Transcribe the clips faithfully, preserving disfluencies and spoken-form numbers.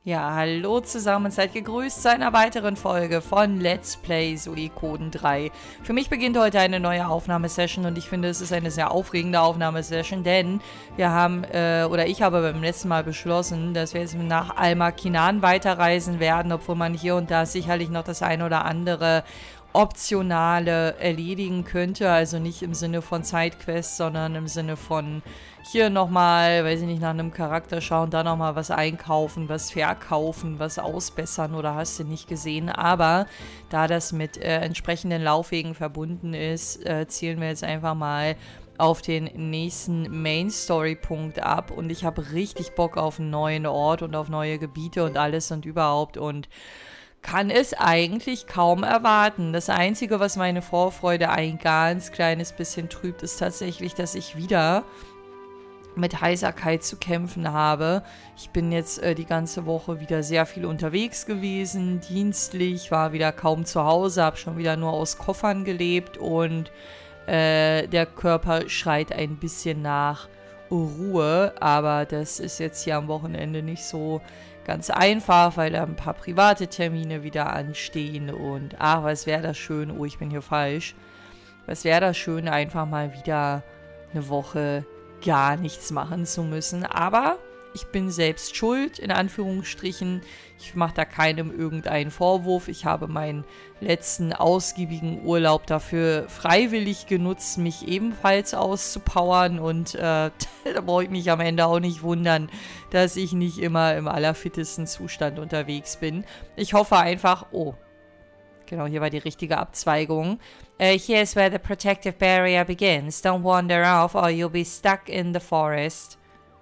Ja, hallo zusammen, seid gegrüßt zu einer weiteren Folge von Let's Play Suikoden drei. Für mich beginnt heute eine neue Aufnahmesession und ich finde, es ist eine sehr aufregende Aufnahmesession, denn wir haben, äh, oder ich habe beim letzten Mal beschlossen, dass wir jetzt nach Al-Makinan weiterreisen werden, obwohl man hier und da sicherlich noch das ein oder andere Optionale erledigen könnte, also nicht im Sinne von Sidequests, sondern im Sinne von hier nochmal, weiß ich nicht, nach einem Charakter schauen, da nochmal was einkaufen, was verkaufen, was ausbessern oder hast du nicht gesehen. Aber da das mit äh, entsprechenden Laufwegen verbunden ist, äh, zielen wir jetzt einfach mal auf den nächsten Main-Story-Punkt ab und ich habe richtig Bock auf einen neuen Ort und auf neue Gebiete und alles und überhaupt und kann es eigentlich kaum erwarten. Das Einzige, was meine Vorfreude ein ganz kleines bisschen trübt, ist tatsächlich, dass ich wieder mit Heiserkeit zu kämpfen habe. Ich bin jetzt äh, die ganze Woche wieder sehr viel unterwegs gewesen, dienstlich, war wieder kaum zu Hause, habe schon wieder nur aus Koffern gelebt und äh, der Körper schreit ein bisschen nach Ruhe, aber das ist jetzt hier am Wochenende nicht so ganz einfach, weil da ein paar private Termine wieder anstehen und ach, was wäre das schön, oh, ich bin hier falsch, was wäre das schön, einfach mal wieder eine Woche gar nichts machen zu müssen, aber ich bin selbst schuld, in Anführungsstrichen. Ich mache da keinem irgendeinen Vorwurf. Ich habe meinen letzten ausgiebigen Urlaub dafür freiwillig genutzt, mich ebenfalls auszupowern. Und äh, da brauche ich mich am Ende auch nicht wundern, dass ich nicht immer im allerfittesten Zustand unterwegs bin. Ich hoffe einfach... Oh, genau, hier war die richtige Abzweigung. Uh, here's where the protective barrier begins. Don't wander off or you'll be stuck in the forest.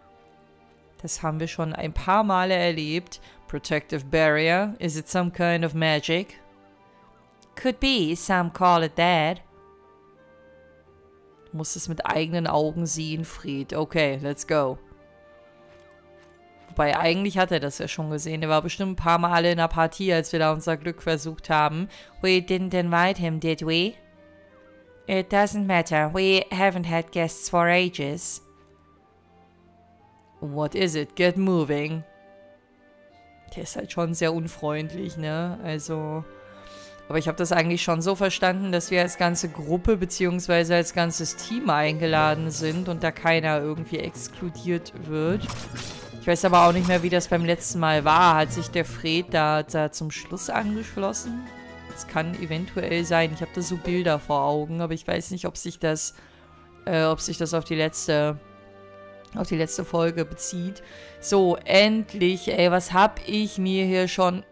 Das haben wir schon ein paar Male erlebt. Protective barrier. Is it some kind of magic? Could be. Some call it that. Du musst es mit eigenen Augen sehen, Fred. Okay, let's go. Wobei, eigentlich hat er das ja schon gesehen. Er war bestimmt ein paar Male in der Partie, als wir da unser Glück versucht haben. We didn't invite him, did we? It doesn't matter. We haven't had guests for ages. What is it? Get moving. Der ist halt schon sehr unfreundlich, ne? Also... Aber ich habe das eigentlich schon so verstanden, dass wir als ganze Gruppe bzw. als ganzes Team eingeladen sind und da keiner irgendwie exkludiert wird. Ich weiß aber auch nicht mehr, wie das beim letzten Mal war. Hat sich der Fred da, da zum Schluss angeschlossen? Das kann eventuell sein. Ich habe da so Bilder vor Augen, aber ich weiß nicht, ob sich das, äh, ob sich das auf die letzte... auf die letzte Folge bezieht. So, endlich, ey, was hab ich mir hier schon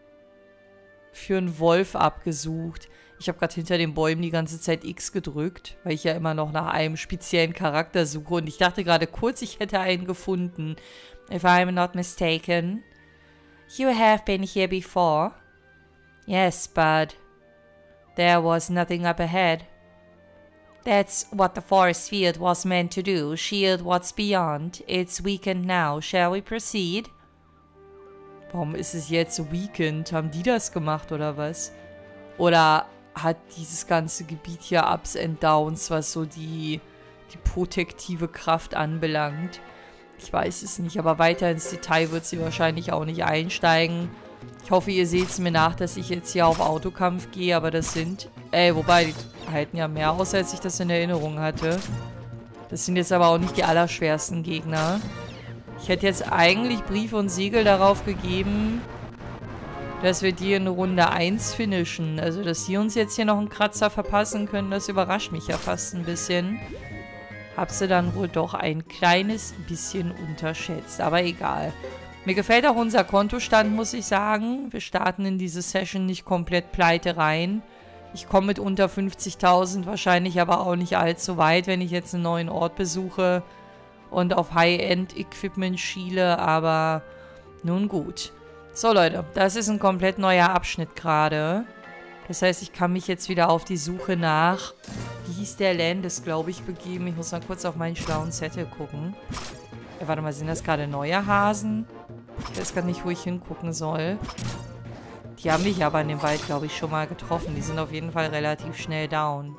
für einen Wolf abgesucht? Ich habe gerade hinter den Bäumen die ganze Zeit X gedrückt, weil ich ja immer noch nach einem speziellen Charakter suche und ich dachte gerade kurz, ich hätte einen gefunden. If I'm not mistaken. You have been here before. Yes, but there was nothing up ahead. That's what the forest field was meant to do, shield what's beyond. It's weakened now. Shall we proceed? Warum ist es jetzt weakened? Haben die das gemacht oder was? Oder hat dieses ganze Gebiet hier Ups and Downs, was so die, die protektive Kraft anbelangt? Ich weiß es nicht, aber weiter ins Detail wird sie wahrscheinlich auch nicht einsteigen. Ich hoffe, ihr seht es mir nach, dass ich jetzt hier auf Autokampf gehe, aber das sind... Ey, wobei, die halten ja mehr aus, als ich das in Erinnerung hatte. Das sind jetzt aber auch nicht die allerschwersten Gegner. Ich hätte jetzt eigentlich Brief und Siegel darauf gegeben, dass wir die in Runde eins finishen. Also, dass die uns jetzt hier noch einen Kratzer verpassen können, das überrascht mich ja fast ein bisschen. Hab sie dann wohl doch ein kleines bisschen unterschätzt, aber egal. Mir gefällt auch unser Kontostand, muss ich sagen. Wir starten in diese Session nicht komplett pleite rein. Ich komme mit unter fünfzigtausend wahrscheinlich aber auch nicht allzu weit, wenn ich jetzt einen neuen Ort besuche und auf High-End-Equipment schiele, aber nun gut. So Leute, das ist ein komplett neuer Abschnitt gerade. Das heißt, ich kann mich jetzt wieder auf die Suche nach, wie hieß der Landes, glaube ich, begeben. Ich muss mal kurz auf meinen schlauen Zettel gucken. Ja, warte mal, sind das gerade neue Hasen? Ich weiß gar nicht, wo ich hingucken soll. Die haben mich aber in dem Wald, glaube ich, schon mal getroffen. Die sind auf jeden Fall relativ schnell down.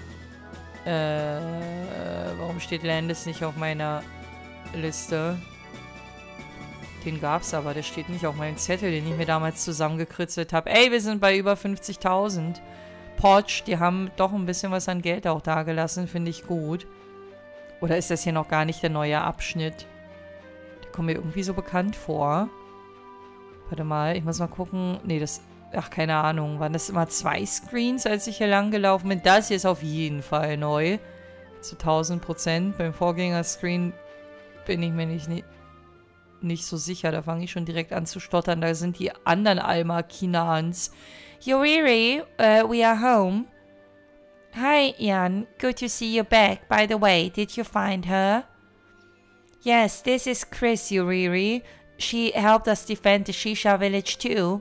Äh, warum steht Landes nicht auf meiner Liste? Den gab's aber, der steht nicht auf meinem Zettel, den ich mir damals zusammengekritzelt habe. Ey, wir sind bei über fünfzigtausend. Potsch, die haben doch ein bisschen was an Geld auch dagelassen, finde ich gut. Oder ist das hier noch gar nicht der neue Abschnitt? Der kommt mir irgendwie so bekannt vor. Warte mal, ich muss mal gucken. Nee, das... Ach, keine Ahnung. Waren das immer zwei Screens, als ich hier lang gelaufen bin? Das hier ist auf jeden Fall neu. Zu tausend Prozent. Beim Vorgängerscreen bin ich mir nicht, nicht, nicht so sicher. Da fange ich schon direkt an zu stottern. Da sind die anderen Alma-Kinans. Yoriri, uh, we are home. Hi, Ian. Good to see you back. By the way, did you find her? Yes, this is Chris, Yoriri. She helped us defend the Shisha village too.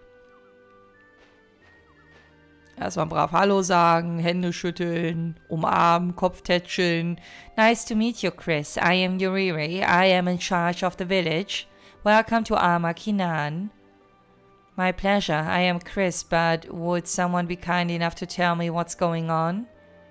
Erstmal brav Hallo sagen, Hände schütteln, umarmen, Kopftätscheln. Nice to meet you, Chris. I am Yoriri. I am in charge of the village. Welcome to Alma Kinan. My pleasure. I am Chris, but would someone be kind enough to tell me what's going on?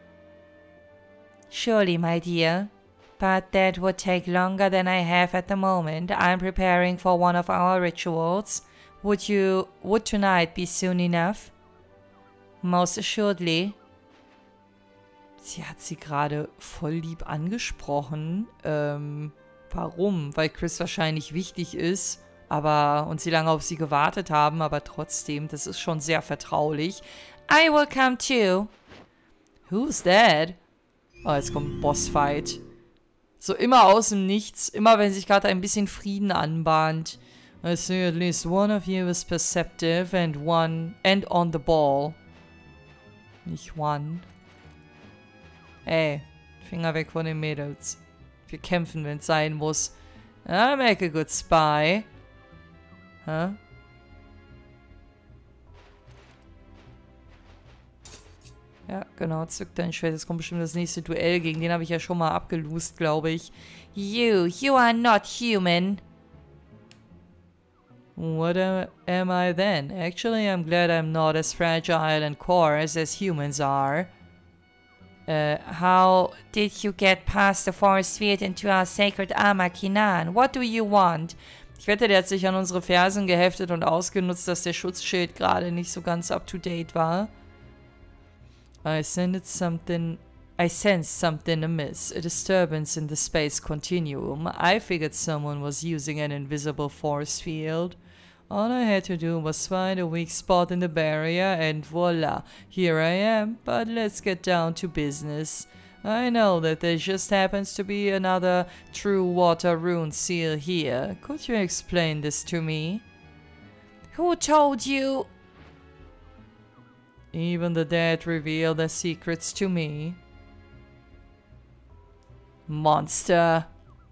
Surely, my dear. But that would take longer than I have at the moment. I'm preparing for one of our rituals. Would you... would tonight be soon enough? Most assuredly. Sie hat sie gerade voll lieb angesprochen. Ähm, warum? Weil Chris wahrscheinlich wichtig ist, aber und sie lange auf sie gewartet haben, aber trotzdem, das ist schon sehr vertraulich. I will come too. Who's that? Oh, jetzt kommt ein Bossfight. So immer aus dem Nichts, immer wenn sich gerade ein bisschen Frieden anbahnt. I see at least one of you is perceptive and one and on the ball. Nicht one. Ey, Finger weg von den Mädels. Wir kämpfen, wenn es sein muss. I make a good spy. Hä? Ja, genau, zück dein Schwert. Jetzt kommt bestimmt das nächste Duell. Gegen den habe ich ja schon mal abgelost, glaube ich. You, you are not human. What am, am I then? Actually, I'm glad I'm not as fragile and coarse as humans are. Uh, how did you get past the forest field into our sacred Alma Kinan? What do you want? Ich wette, der hat sich an unsere Fersen geheftet und ausgenutzt, dass der Schutzschild gerade nicht so ganz up-to-date war. I sensed something... I sensed something amiss. A disturbance in the space continuum. I figured someone was using an invisible force field. All I had to do was find a weak spot in the barrier and voila, here I am. But let's get down to business. I know that there just happens to be another true water rune seal here. Could you explain this to me? Who told you? Even the dead reveal their secrets to me. Monster.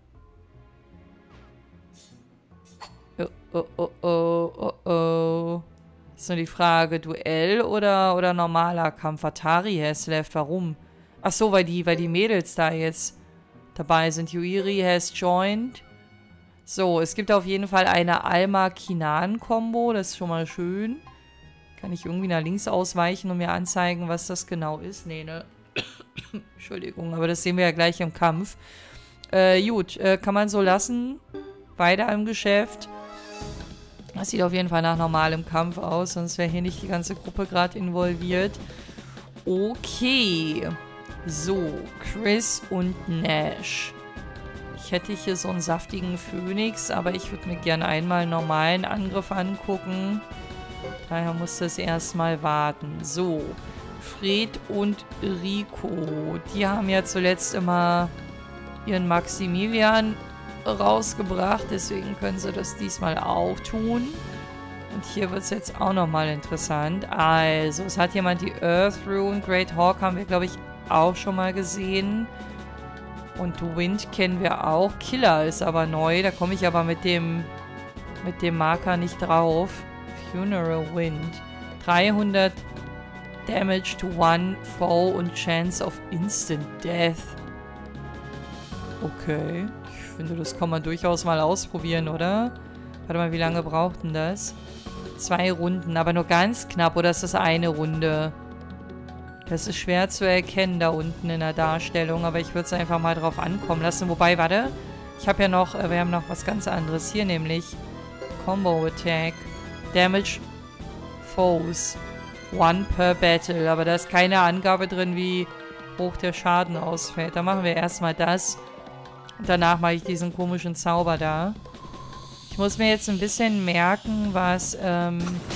Oh, oh, oh, oh, oh, oh. Ist nur die Frage, Duell oder, oder normaler Kampf? Atari has left. Warum? Ach so, weil die, weil die Mädels da jetzt dabei sind. Yuiri has joined. So, es gibt auf jeden Fall eine Alma-Kinan-Kombo. Das ist schon mal schön. Kann ich irgendwie nach links ausweichen und mir anzeigen, was das genau ist? Nee, ne? Entschuldigung, aber das sehen wir ja gleich im Kampf. Äh, gut, äh, kann man so lassen. Weiter im Geschäft. Das sieht auf jeden Fall nach normalem Kampf aus, sonst wäre hier nicht die ganze Gruppe gerade involviert. Okay. So, Chris und Nash. Ich hätte hier so einen saftigen Phönix, aber ich würde mir gerne einmal einen normalen Angriff angucken. Daher muss das erstmal warten. So, Fred und Rico. Die haben ja zuletzt immer ihren Maximilian rausgebracht. Deswegen können sie das diesmal auch tun. Und hier wird es jetzt auch nochmal interessant. Also, es hat jemand die Earth Rune. Great Hawk haben wir, glaube ich, auch schon mal gesehen. Und Wind kennen wir auch. Killer ist aber neu. Da komme ich aber mit dem, mit dem Marker nicht drauf. Funeral Wind. dreihundert Damage to one foe und Chance of Instant Death. Okay. Ich finde, das kann man durchaus mal ausprobieren, oder? Warte mal, wie lange braucht denn das? Zwei Runden, aber nur ganz knapp. Oder ist das eine Runde? Das ist schwer zu erkennen da unten in der Darstellung. Aber ich würde es einfach mal drauf ankommen lassen. Wobei, warte. Ich habe ja noch, äh, wir haben noch was ganz anderes hier, nämlich Combo Attack. Damage Foes. One per Battle. Aber da ist keine Angabe drin, wie hoch der Schaden ausfällt. Da machen wir erstmal das. Und danach mache ich diesen komischen Zauber da. Ich muss mir jetzt ein bisschen merken, was, ähm,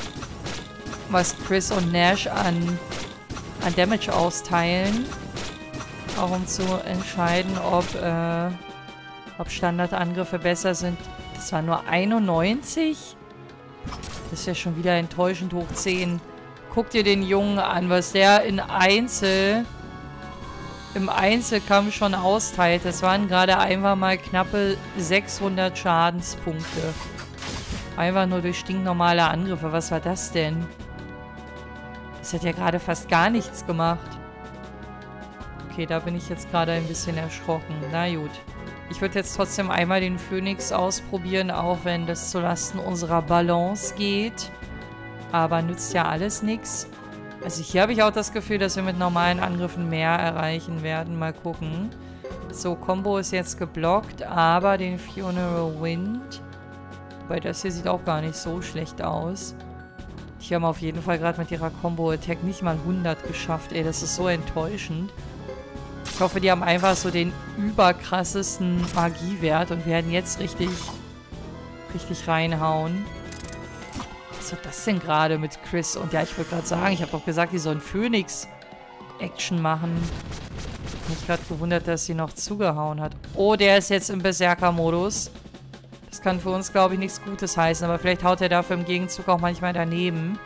was Chris und Nash an, an Damage austeilen. Auch um zu entscheiden, ob, äh, ob Standardangriffe besser sind. Das war nur einundneunzig? Das ist ja schon wieder enttäuschend hoch zehn. Guck dir den Jungen an, was der in Einzel... im Einzelkampf schon austeilt. Das waren gerade einfach mal knappe sechshundert Schadenspunkte. Einfach nur durch stinknormale Angriffe. Was war das denn? Das hat ja gerade fast gar nichts gemacht. Okay, da bin ich jetzt gerade ein bisschen erschrocken. Na gut. Ich würde jetzt trotzdem einmal den Phönix ausprobieren, auch wenn das zulasten unserer Balance geht. Aber nützt ja alles nichts. Also hier habe ich auch das Gefühl, dass wir mit normalen Angriffen mehr erreichen werden. Mal gucken. So, Combo ist jetzt geblockt, aber den Funeral Wind. Weil das hier sieht auch gar nicht so schlecht aus. Die haben auf jeden Fall gerade mit ihrer Combo-Attack nicht mal hundert geschafft. Ey, das ist so enttäuschend. Ich hoffe, die haben einfach so den überkrassesten Magiewert und werden jetzt richtig, richtig reinhauen. Was war das denn gerade mit Chris? Und ja, ich wollte gerade sagen, ich habe doch gesagt, die sollen Phönix-Action machen. Ich habe mich gerade gewundert, dass sie noch zugehauen hat. Oh, der ist jetzt im Berserker-Modus. Das kann für uns, glaube ich, nichts Gutes heißen. Aber vielleicht haut er dafür im Gegenzug auch manchmal daneben.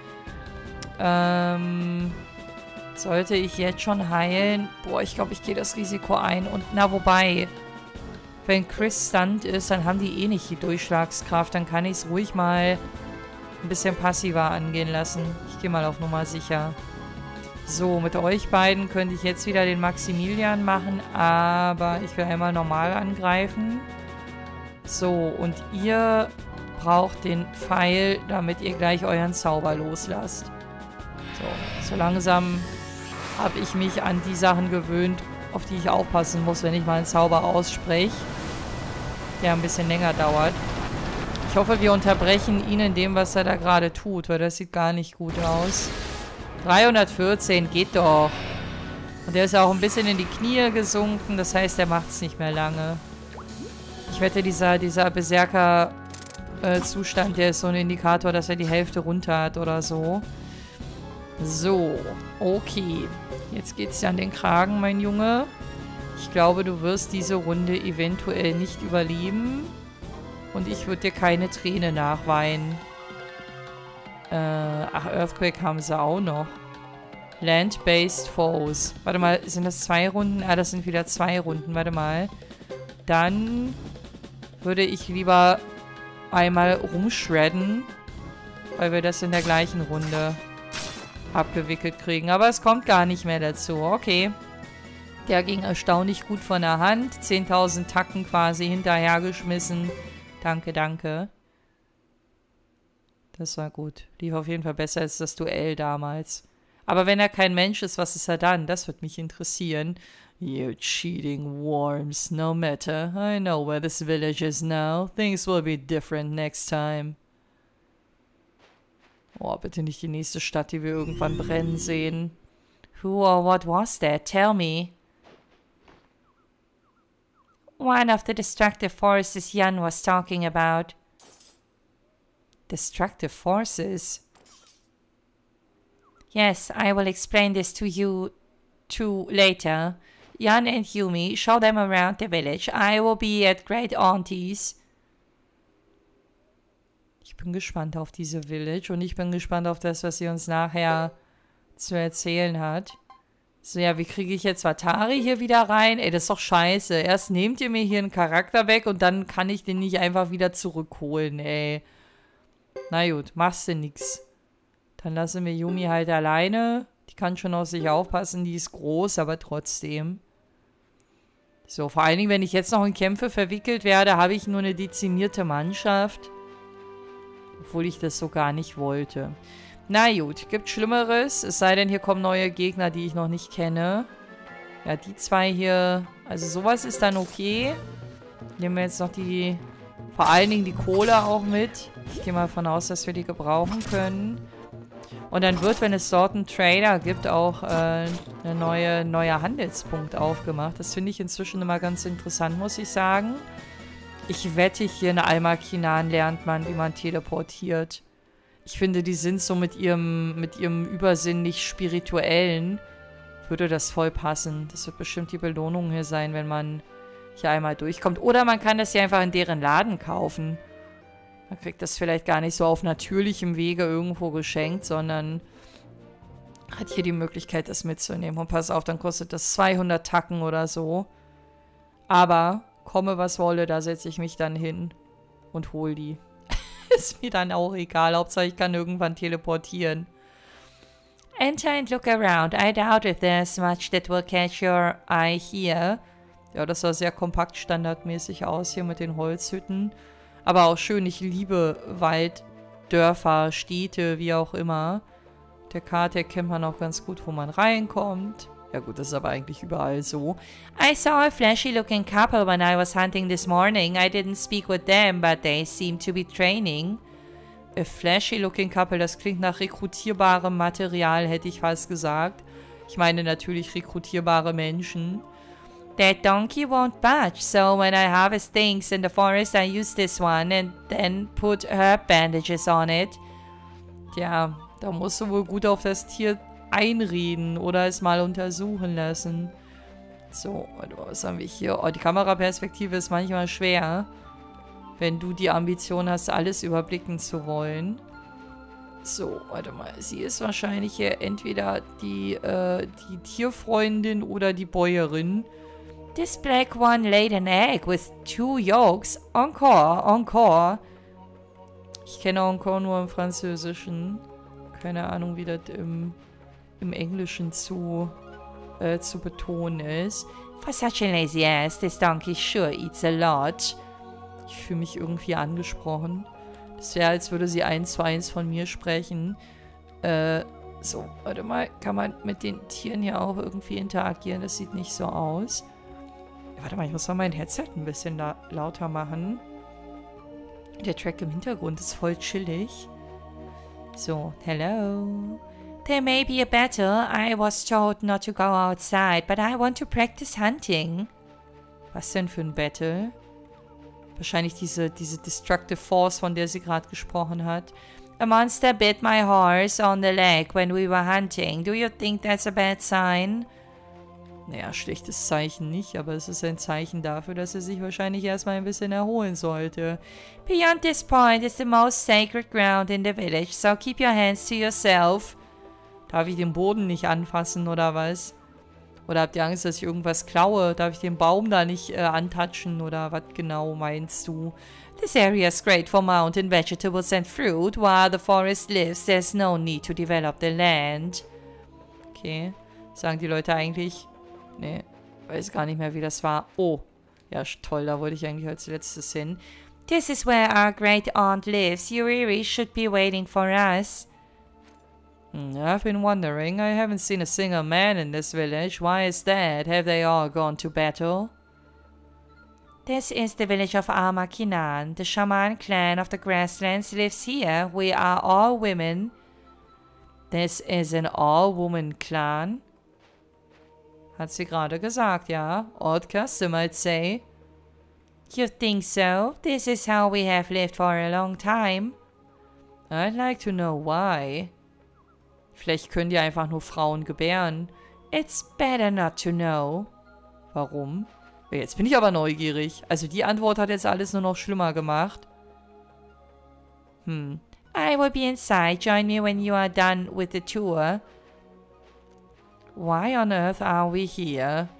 Ähm... Sollte ich jetzt schon heilen? Boah, ich glaube, ich gehe das Risiko ein. Und na, wobei, wenn Chris stunt ist, dann haben die eh nicht die Durchschlagskraft. Dann kann ich es ruhig mal ein bisschen passiver angehen lassen. Ich gehe mal auf Nummer sicher. So, mit euch beiden könnte ich jetzt wieder den Maximilian machen, aber ich will einmal normal angreifen. So, und ihr braucht den Pfeil, damit ihr gleich euren Zauber loslasst. So, so langsam habe ich mich an die Sachen gewöhnt, auf die ich aufpassen muss, wenn ich mal einen Zauber ausspreche, der ein bisschen länger dauert. Ich hoffe, wir unterbrechen ihn in dem, was er da gerade tut, weil das sieht gar nicht gut aus. dreihundertvierzehn, geht doch. Und der ist ja auch ein bisschen in die Knie gesunken, das heißt, er macht es nicht mehr lange. Ich wette, dieser, dieser Berserker-Zustand, der ist so ein Indikator, dass er die Hälfte runter hat oder so. So, okay. Jetzt geht's dir an den Kragen, mein Junge. Ich glaube, du wirst diese Runde eventuell nicht überleben. Und ich würde dir keine Träne nachweinen. Äh, ach, Earthquake haben sie auch noch. Land-Based Foes. Warte mal, sind das zwei Runden? Ah, das sind wieder zwei Runden. Warte mal. Dann würde ich lieber einmal rumshredden, weil wir das in der gleichen Runde abgewickelt kriegen. Aber es kommt gar nicht mehr dazu. Okay. Der ging erstaunlich gut von der Hand. zehntausend Tacken quasi hinterhergeschmissen. Danke, danke. Das war gut. Lief auf jeden Fall besser als das Duell damals. Aber wenn er kein Mensch ist, was ist er dann? Das wird mich interessieren. You cheating worms. No matter. I know where this village is now. Things will be different next time. Oh, bitte nicht die nächste Stadt, die wir irgendwann brennen sehen. Who or what was that? Tell me. One of the destructive forces Jan was talking about. Destructive forces? Yes, I will explain this to you two later. Jan and Yumi, show them around the village. I will be at Great Auntie's. Ich bin gespannt auf diese Village und ich bin gespannt auf das, was sie uns nachher zu erzählen hat. So, ja, wie kriege ich jetzt Watari hier wieder rein? Ey, das ist doch scheiße. Erst nehmt ihr mir hier einen Charakter weg und dann kann ich den nicht einfach wieder zurückholen, ey. Na gut, machst du nix. Dann lassen wir Yumi halt alleine. Die kann schon auf sich aufpassen, die ist groß, aber trotzdem. So, vor allen Dingen, wenn ich jetzt noch in Kämpfe verwickelt werde, habe ich nur eine dezimierte Mannschaft. Obwohl ich das so gar nicht wollte. Na gut, gibt Schlimmeres. Es sei denn, hier kommen neue Gegner, die ich noch nicht kenne. Ja, die zwei hier. Also sowas ist dann okay. Nehmen wir jetzt noch die... Vor allen Dingen die Kohle auch mit. Ich gehe mal davon aus, dass wir die gebrauchen können. Und dann wird, wenn es dort einen Trader gibt, auch äh, ein neue, neuer Handelspunkt aufgemacht. Das finde ich inzwischen immer ganz interessant, muss ich sagen. Ich wette, hier in Al-Makinan lernt man, wie man teleportiert. Ich finde, die sind so mit ihrem, mit ihrem übersinnlich spirituellen, würde das voll passen. Das wird bestimmt die Belohnung hier sein, wenn man hier einmal durchkommt. Oder man kann das hier einfach in deren Laden kaufen. Man kriegt das vielleicht gar nicht so auf natürlichem Wege irgendwo geschenkt, sondern hat hier die Möglichkeit, das mitzunehmen. Und pass auf, dann kostet das zweihundert Tacken oder so. Aber, komme was wolle, da setze ich mich dann hin und hol die. Ist mir dann auch egal. Hauptsache, ich kann irgendwann teleportieren. Enter and look around. I doubt if there's much that will catch your eye here. Ja, das sah sehr kompakt standardmäßig aus hier mit den Holzhütten. Aber auch schön, ich liebe Wald, Dörfer, Städte, wie auch immer. Der Karte erkennt man auch ganz gut, wo man reinkommt. Ja gut, das ist aber eigentlich überall so. I saw a flashy-looking couple when I was hunting this morning. I didn't speak with them, but they seem to be training. A flashy-looking couple, das klingt nach rekrutierbarem Material, hätte ich fast gesagt. Ich meine natürlich rekrutierbare Menschen. That donkey won't budge, so when I harvest things in the forest, I use this one and then put herb bandages on it. Tja, da musst du wohl gut auf das Tier einreden oder es mal untersuchen lassen. So, was haben wir hier? Oh, die Kameraperspektive ist manchmal schwer, wenn du die Ambition hast, alles überblicken zu wollen. So, warte mal. Sie ist wahrscheinlich hier entweder die, äh, die Tierfreundin oder die Bäuerin. This black one laid an egg with two yolks. Encore, encore. Ich kenne encore nur im Französischen. Keine Ahnung, wie das im, im Englischen zu, äh, zu betonen ist. For such a lazy ass, this donkey sure eats a lot. Ich fühle mich irgendwie angesprochen. Das wäre, als würde sie eins zu eins von mir sprechen. Äh, so, warte mal. Kann man mit den Tieren hier auch irgendwie interagieren? Das sieht nicht so aus. Warte mal, ich muss mal mein Headset ein bisschen la lauter machen. Der Track im Hintergrund ist voll chillig. So, hello. There may be a battle. I was told not to go outside, but I want to practice hunting. Was denn für ein Battle? Wahrscheinlich diese, diese Destructive Force, von der sie gerade gesprochen hat. A monster bit my horse on the leg when we were hunting. Do you think that's a bad sign? Naja, schlechtes Zeichen nicht, aber es ist ein Zeichen dafür, dass er sich wahrscheinlich erstmal ein bisschen erholen sollte. Beyond this point is the most sacred ground in the village, so keep your hands to yourself. Darf ich den Boden nicht anfassen, oder was? Oder habt ihr Angst, dass ich irgendwas klaue? Darf ich den Baum da nicht äh, antatschen, oder was genau meinst du? This area is great for mountain vegetables and fruit. While the forest lives, there's no need to develop the land. Okay. Sagen die Leute eigentlich... Nee, weiß gar nicht mehr, wie das war. Oh, ja, toll, da wollte ich eigentlich als letztes hin. This is where our great aunt lives. Yuriri should be waiting for us. I've been wondering. I haven't seen a single man in this village. Why is that? Have they all gone to battle? This is the village of Al-Makinan. The shaman clan of the grasslands lives here. We are all women. This is an all-woman clan. Hat sie gerade gesagt, ja. Odd custom, I'd say. You think so? This is how we have lived for a long time. I'd like to know why. Vielleicht können die einfach nur Frauen gebären. It's better not to know. Warum? Jetzt bin ich aber neugierig. Also die Antwort hat jetzt alles nur noch schlimmer gemacht. Hm. I will be inside. Join me when you are done with the tour. Why on earth are we here?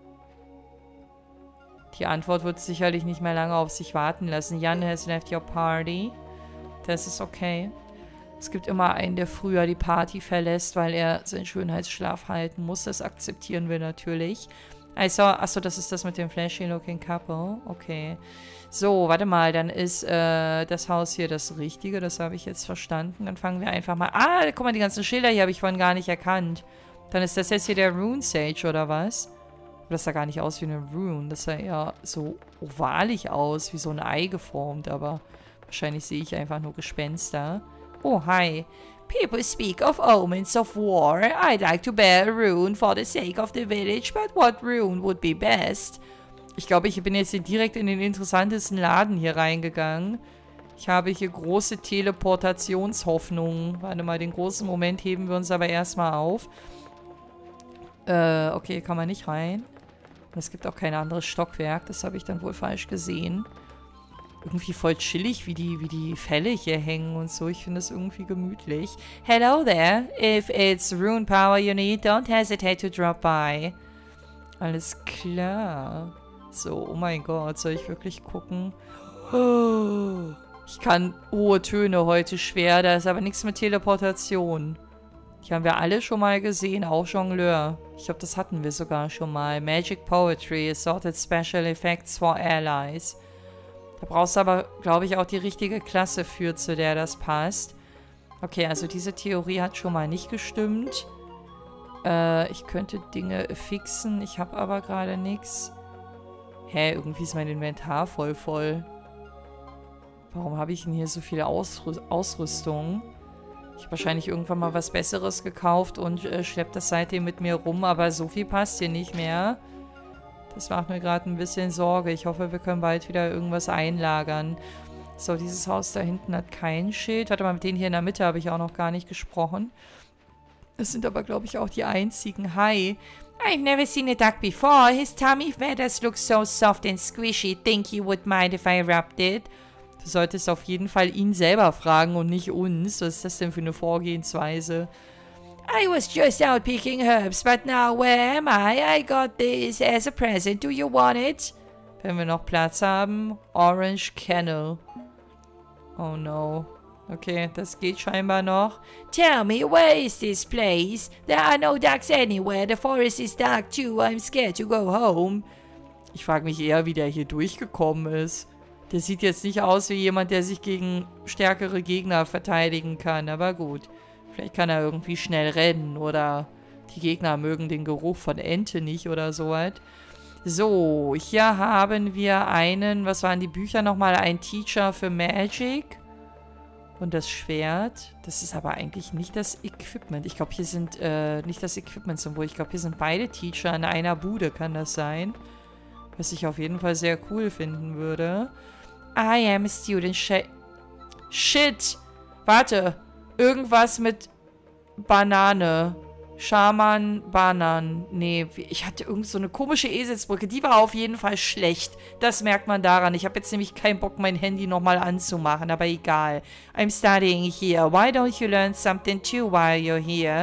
Die Antwort wird sicherlich nicht mehr lange auf sich warten lassen. Jan has left your party. Das ist okay. Es gibt immer einen, der früher die Party verlässt, weil er seinen Schönheitsschlaf halten muss. Das akzeptieren wir natürlich. Also, achso, das ist das mit dem flashy looking couple. Okay. So, warte mal, dann ist äh, das Haus hier das Richtige. Das habe ich jetzt verstanden. Dann fangen wir einfach mal... Ah, guck mal, die ganzen Schilder hier habe ich vorhin gar nicht erkannt. Dann ist das jetzt hier der Rune Sage, oder was? Das sah gar nicht aus wie eine Rune. Das sah eher so ovalig aus, wie so ein Ei geformt. Aber wahrscheinlich sehe ich einfach nur Gespenster. Oh, hi. People speak of omens of war. I'd like to bear a rune for the sake of the village, but what rune would be best? Ich glaube, ich bin jetzt hier direkt in den interessantesten Laden hier reingegangen. Ich habe hier große Teleportationshoffnungen. Warte mal, den großen Moment heben wir uns aber erstmal auf. Äh, okay, kann man nicht rein. Und es gibt auch kein anderes Stockwerk. Das habe ich dann wohl falsch gesehen. Irgendwie voll chillig, wie die, wie die Fälle hier hängen und so. Ich finde das irgendwie gemütlich. Hello there. If it's rune power you need, don't hesitate to drop by. Alles klar. So, oh mein Gott. Soll ich wirklich gucken? Oh, ich kann hohe Töne heute schwer. Da ist aber nichts mit Teleportation. Die haben wir alle schon mal gesehen, auch Jongleur. Ich glaube, das hatten wir sogar schon mal. Magic Poetry, Assorted Special Effects for Allies. Da brauchst du aber, glaube ich, auch die richtige Klasse für, zu der das passt. Okay, also diese Theorie hat schon mal nicht gestimmt. Äh, ich könnte Dinge fixen. Ich habe aber gerade nichts. Hä, irgendwie ist mein Inventar voll voll. Warum habe ich denn hier so viele Ausrü Ausrüstung? Ich habe wahrscheinlich irgendwann mal was Besseres gekauft und äh, schleppe das seitdem mit mir rum, aber so viel passt hier nicht mehr. Das macht mir gerade ein bisschen Sorge. Ich hoffe, wir können bald wieder irgendwas einlagern. So, dieses Haus da hinten hat kein Schild. Warte mal, mit denen hier in der Mitte habe ich auch noch gar nicht gesprochen. Das sind aber, glaube ich, auch die einzigen. Hi. I've never seen a duck before. His tummy feathers look so soft and squishy. Think you would mind if I rubbed it? Du solltest auf jeden Fall ihn selber fragen und nicht uns. Was ist das denn für eine Vorgehensweise? I was just out picking herbs, but now where am I? I got this as a present. Do you want it? Wenn wir noch Platz haben. Orange Kennel. Oh no. Okay, das geht scheinbar noch. Tell me, where is this place? There are no ducks anywhere. The forest is dark too. I'm scared to go home. Ich frage mich eher, wie der hier durchgekommen ist. Der sieht jetzt nicht aus wie jemand, der sich gegen stärkere Gegner verteidigen kann. Aber gut. Vielleicht kann er irgendwie schnell rennen. Oder die Gegner mögen den Geruch von Ente nicht oder so was. So, hier haben wir einen, was waren die Bücher nochmal? Ein Teacher für Magic. Und das Schwert. Das ist aber eigentlich nicht das Equipment. Ich glaube, hier sind äh, nicht das Equipment-Symbol. Ich glaube, hier sind beide Teacher in einer Bude, kann das sein? Was ich auf jeden Fall sehr cool finden würde. I am a student. Sh Shit. Warte. Irgendwas mit Banane. Schaman, Banan. Nee, ich hatte irgend so eine komische Eselsbrücke. Die war auf jeden Fall schlecht. Das merkt man daran. Ich habe jetzt nämlich keinen Bock, mein Handy nochmal anzumachen. Aber egal. I'm studying here. Why don't you learn something too while you're here?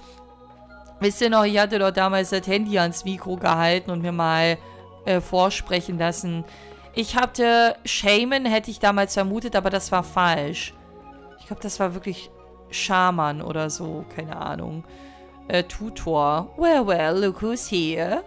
Wisst ihr noch, ich hatte doch damals das Handy ans Mikro gehalten und mir mal äh, vorsprechen lassen. Ich hatte Shaman, hätte ich damals vermutet, aber das war falsch. Ich glaube, das war wirklich Schaman oder so. Keine Ahnung. Äh, Tutor. Well, well, look who's here.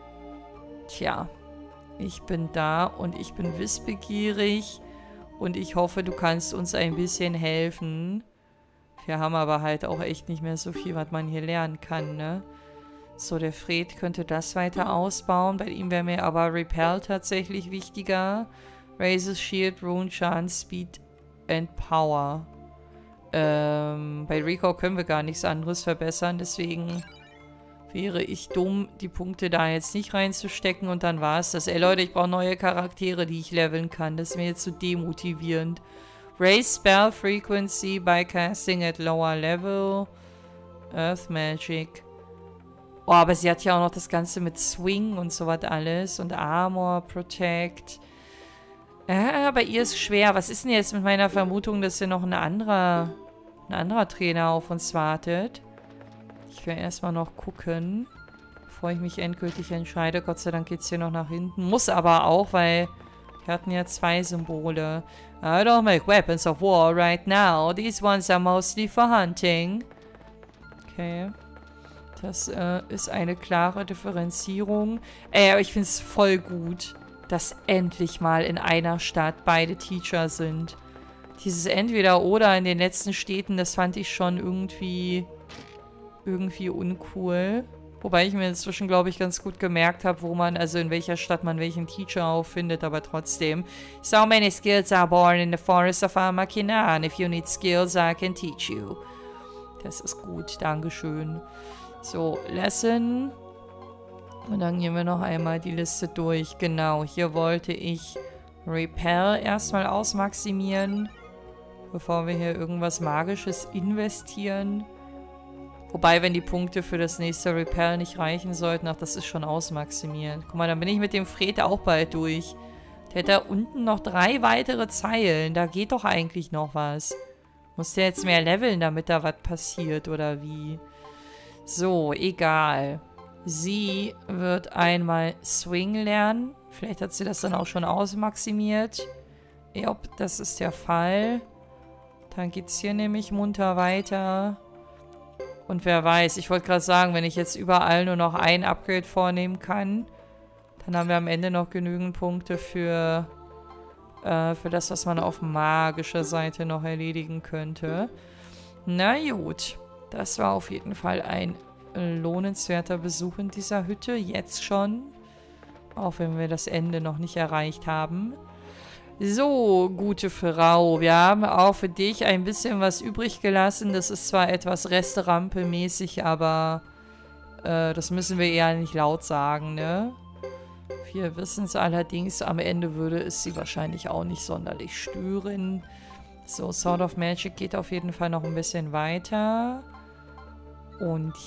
Tja. Ich bin da und ich bin wissbegierig. Und ich hoffe, du kannst uns ein bisschen helfen. Wir haben aber halt auch echt nicht mehr so viel, was man hier lernen kann, ne? So, der Fred könnte das weiter ausbauen. Bei ihm wäre mir aber Repel tatsächlich wichtiger. Raises Shield, Rune Chance, Speed and Power. Ähm, bei Rico können wir gar nichts anderes verbessern. Deswegen wäre ich dumm, die Punkte da jetzt nicht reinzustecken. Und dann war es das. Ey Leute, ich brauche neue Charaktere, die ich leveln kann. Das ist mir jetzt zu demotivierend. Raise Spell Frequency by casting at lower level. Earth Magic. Oh, aber sie hat ja auch noch das Ganze mit Swing und so was alles. Und Armor, Protect. Ja, bei ihr ist schwer. Was ist denn jetzt mit meiner Vermutung, dass hier noch ein anderer, ein anderer Trainer auf uns wartet? Ich will erstmal noch gucken, bevor ich mich endgültig entscheide. Gott sei Dank geht es hier noch nach hinten. Muss aber auch, weil wir hatten ja zwei Symbole. I don't make weapons of war right now. These ones are mostly for hunting. Okay. Das äh, ist eine klare Differenzierung. Ey, aber ich finde es voll gut, dass endlich mal in einer Stadt beide Teacher sind. Dieses Entweder-Oder in den letzten Städten, das fand ich schon irgendwie irgendwie uncool. Wobei ich mir inzwischen, glaube ich, ganz gut gemerkt habe, wo man, also in welcher Stadt man welchen Teacher auffindet, aber trotzdem. So many skills are born in the forest of Amakina, and if you need skills, I can teach you. Das ist gut, Dankeschön. So, Lesson. Und dann gehen wir noch einmal die Liste durch. Genau, hier wollte ich Repel erstmal ausmaximieren, bevor wir hier irgendwas Magisches investieren. Wobei, wenn die Punkte für das nächste Repel nicht reichen sollten, ach, das ist schon ausmaximiert. Guck mal, dann bin ich mit dem Fred auch bald durch. Der hat da unten noch drei weitere Zeilen. Da geht doch eigentlich noch was. Muss der jetzt mehr leveln, damit da was passiert, oder wie? So, egal. Sie wird einmal Swing lernen. Vielleicht hat sie das dann auch schon ausmaximiert. Ja, das ist der Fall. Dann geht es hier nämlich munter weiter. Und wer weiß, ich wollte gerade sagen, wenn ich jetzt überall nur noch ein Upgrade vornehmen kann, dann haben wir am Ende noch genügend Punkte für, äh, für das, was man auf magischer Seite noch erledigen könnte. Na gut, das war auf jeden Fall ein lohnenswerter Besuch in dieser Hütte, jetzt schon. Auch wenn wir das Ende noch nicht erreicht haben. So, gute Frau, wir haben auch für dich ein bisschen was übrig gelassen. Das ist zwar etwas Resterampe-mäßig, aber äh, das müssen wir eher nicht laut sagen, ne? Wir wissen es allerdings, am Ende würde es sie wahrscheinlich auch nicht sonderlich stören. So, Sword of Magic geht auf jeden Fall noch ein bisschen weiter. Und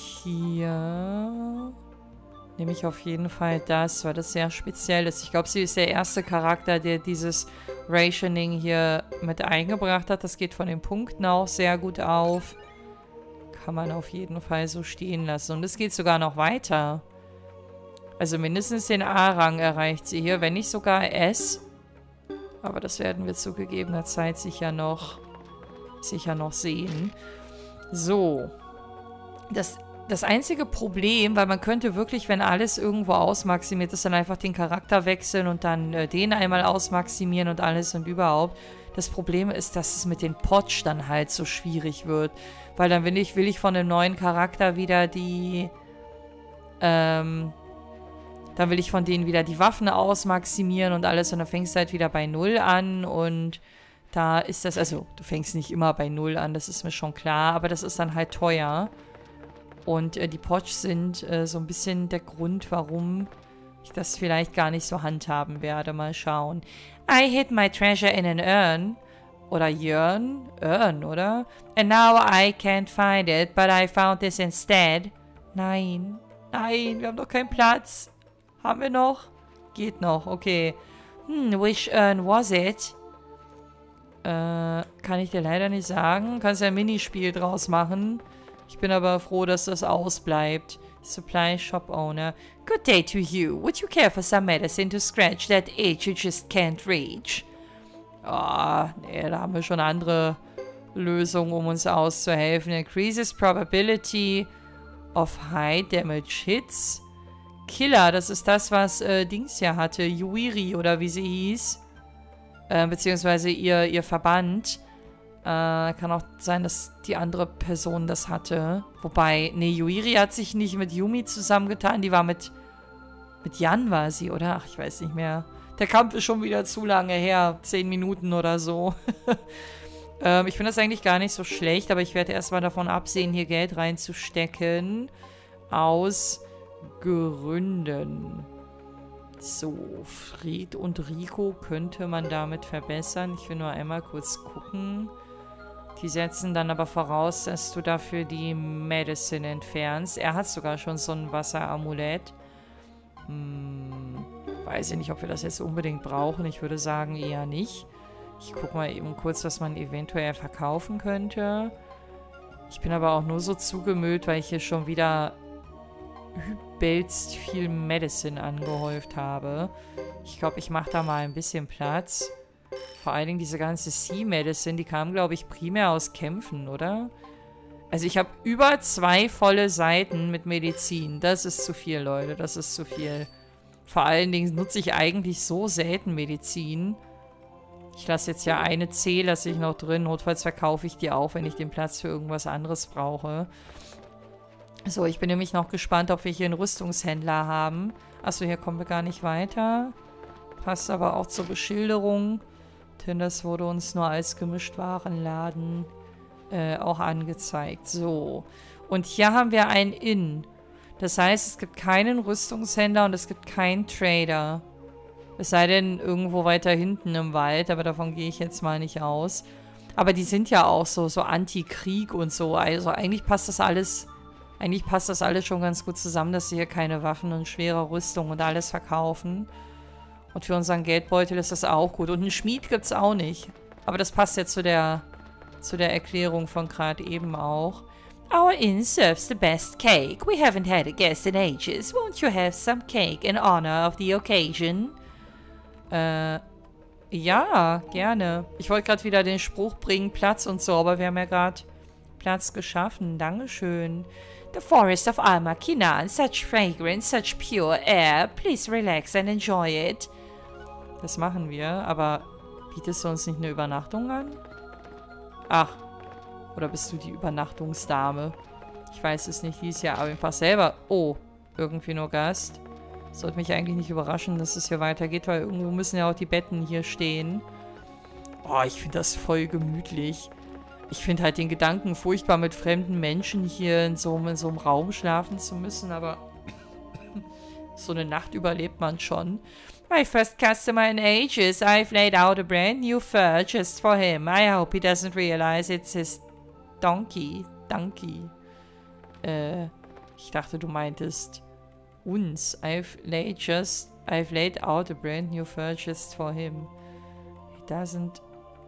hier nehme ich auf jeden Fall das, weil das sehr speziell ist. Ich glaube, sie ist der erste Charakter, der dieses Rationing hier mit eingebracht hat. Das geht von den Punkten auch sehr gut auf. Kann man auf jeden Fall so stehen lassen. Und es geht sogar noch weiter. Also mindestens den A-Rang erreicht sie hier, wenn nicht sogar S. Aber das werden wir zu gegebener Zeit sicher noch, sicher noch sehen. So. Das Das einzige Problem, weil man könnte wirklich, wenn alles irgendwo ausmaximiert ist, dann einfach den Charakter wechseln und dann äh, den einmal ausmaximieren und alles und überhaupt. Das Problem ist, dass es mit den Potsch dann halt so schwierig wird. Weil dann will ich, will ich von dem neuen Charakter wieder die, ähm, dann will ich von denen wieder die Waffen ausmaximieren und alles und dann fängst du halt wieder bei Null an und da ist das, also du fängst nicht immer bei Null an, das ist mir schon klar, aber das ist dann halt teuer. Und äh, die Potsch sind äh, so ein bisschen der Grund, warum ich das vielleicht gar nicht so handhaben werde. Mal schauen. I hid my treasure in an urn. Oder Yearn? Urn, oder? And now I can't find it, but I found this instead. Nein. Nein, wir haben doch keinen Platz. Haben wir noch? Geht noch, okay. Hm, which urn was it? Äh, kann ich dir leider nicht sagen. Kannst ja ein Minispiel draus machen. Ich bin aber froh, dass das ausbleibt. Supply Shop Owner. Good day to you. Would you care for some medicine to scratch that itch you just can't reach? Ah, oh, nee, da haben wir schon andere Lösungen, um uns auszuhelfen. Increases probability of high damage hits. Killer, das ist das, was äh, Dings ja hatte. Yuiri oder wie sie hieß. Äh, beziehungsweise ihr, ihr Verband. Äh, kann auch sein, dass die andere Person das hatte. Wobei, nee, Yuiri hat sich nicht mit Yumi zusammengetan. Die war mit, mit Jan war sie, oder? Ach, ich weiß nicht mehr. Der Kampf ist schon wieder zu lange her. Zehn Minuten oder so. ähm, ich finde das eigentlich gar nicht so schlecht, aber ich werde erstmal davon absehen, hier Geld reinzustecken. Aus Gründen. So, Fried und Rico könnte man damit verbessern. Ich will nur einmal kurz gucken. Die setzen dann aber voraus, dass du dafür die Medicine entfernst. Er hat sogar schon so ein Wasseramulett. Hm, weiß ich nicht, ob wir das jetzt unbedingt brauchen. Ich würde sagen, eher nicht. Ich gucke mal eben kurz, was man eventuell verkaufen könnte. Ich bin aber auch nur so zugemüllt, weil ich hier schon wieder übelst viel Medicine angehäuft habe. Ich glaube, ich mache da mal ein bisschen Platz. Vor allen Dingen diese ganze Sea-Medicine, die kam, glaube ich, primär aus Kämpfen, oder? Also ich habe über zwei volle Seiten mit Medizin. Das ist zu viel, Leute. Das ist zu viel. Vor allen Dingen nutze ich eigentlich so selten Medizin. Ich lasse jetzt ja eine C, lasse ich noch drin. Notfalls verkaufe ich die auch, wenn ich den Platz für irgendwas anderes brauche. So, ich bin nämlich noch gespannt, ob wir hier einen Rüstungshändler haben. Achso, hier kommen wir gar nicht weiter. Passt aber auch zur Beschilderung. Denn das wurde uns nur als Gemischtwarenladen äh, auch angezeigt. So. Und hier haben wir ein Inn. Das heißt, es gibt keinen Rüstungshändler und es gibt keinen Trader. Es sei denn, irgendwo weiter hinten im Wald, aber davon gehe ich jetzt mal nicht aus. Aber die sind ja auch so, so Anti-Krieg und so. Also eigentlich passt das alles, eigentlich passt das alles schon ganz gut zusammen, dass sie hier keine Waffen und schwere Rüstung und alles verkaufen. Und für unseren Geldbeutel ist das auch gut. Und einen Schmied gibt es auch nicht. Aber das passt ja zu der, zu der Erklärung von gerade eben auch. Our inn serves the best cake. We haven't had a guest in ages. Won't you have some cake in honor of the occasion? Äh, ja, gerne. Ich wollte gerade wieder den Spruch bringen, Platz und so, aber wir haben ja gerade Platz geschaffen. Dankeschön. The forest of Alma Kinan, such fragrance, such pure air. Please relax and enjoy it. Das machen wir, aber bietest du uns nicht eine Übernachtung an? Ach. Oder bist du die Übernachtungsdame? Ich weiß es nicht, die ist ja einfach selber... Oh, irgendwie nur Gast. Sollte mich eigentlich nicht überraschen, dass es hier weitergeht, weil irgendwo müssen ja auch die Betten hier stehen. Oh, ich finde das voll gemütlich. Ich finde halt den Gedanken furchtbar, mit fremden Menschen hier in so, in so einem Raum schlafen zu müssen, aber so eine Nacht überlebt man schon. My first customer in ages. I've laid out a brand new fur just for him. I hope he doesn't realize it's his donkey. Donkey. Äh, ich dachte, du meintest uns. I've laid just... I've laid out a brand new fur just for him. He doesn't...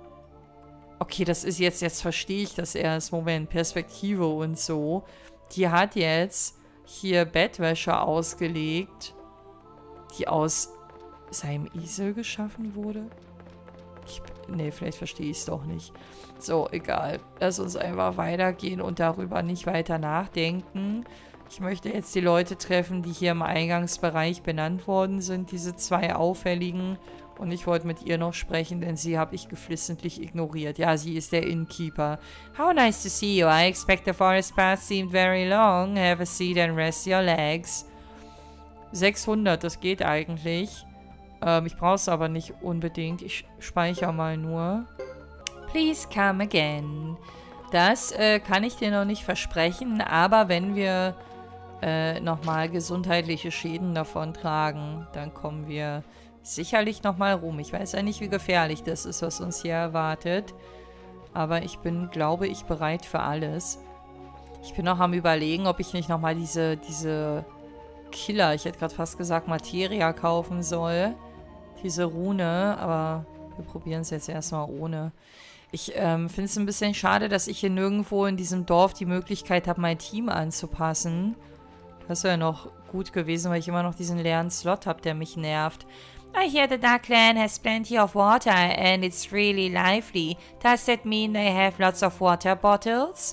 Okay, das ist jetzt... Jetzt verstehe ich das erst. Moment, Perspektive und so. Die hat jetzt hier Bettwäsche ausgelegt, die aus seinem Esel geschaffen wurde. Ich, nee, vielleicht verstehe ich es doch nicht. So, egal. Lass uns einfach weitergehen und darüber nicht weiter nachdenken. Ich möchte jetzt die Leute treffen, die hier im Eingangsbereich benannt worden sind. Diese zwei auffälligen. Und ich wollte mit ihr noch sprechen, denn sie habe ich geflissentlich ignoriert. Ja, sie ist der Innkeeper. How nice to see you. I expect the forest path seemed very long. Have a seat and rest your legs. sechshundert, das geht eigentlich. Ähm, ich brauche es aber nicht unbedingt. Ich speichere mal nur. Please come again. Das äh, kann ich dir noch nicht versprechen, aber wenn wir äh, nochmal gesundheitliche Schäden davon tragen, dann kommen wir sicherlich nochmal rum. Ich weiß ja nicht, wie gefährlich das ist, was uns hier erwartet. Aber ich bin, glaube ich, bereit für alles. Ich bin noch am Überlegen, ob ich nicht nochmal diese, diese Killer, ich hätte gerade fast gesagt Materia, kaufen soll. Diese Rune, aber wir probieren es jetzt erstmal ohne. Ich ähm, finde es ein bisschen schade, dass ich hier nirgendwo in diesem Dorf die Möglichkeit habe, mein Team anzupassen. Das wäre noch gut gewesen, weil ich immer noch diesen leeren Slot habe, der mich nervt. I hear the Dark Clan has plenty of water and it's really lively. Does that mean they have lots of water bottles?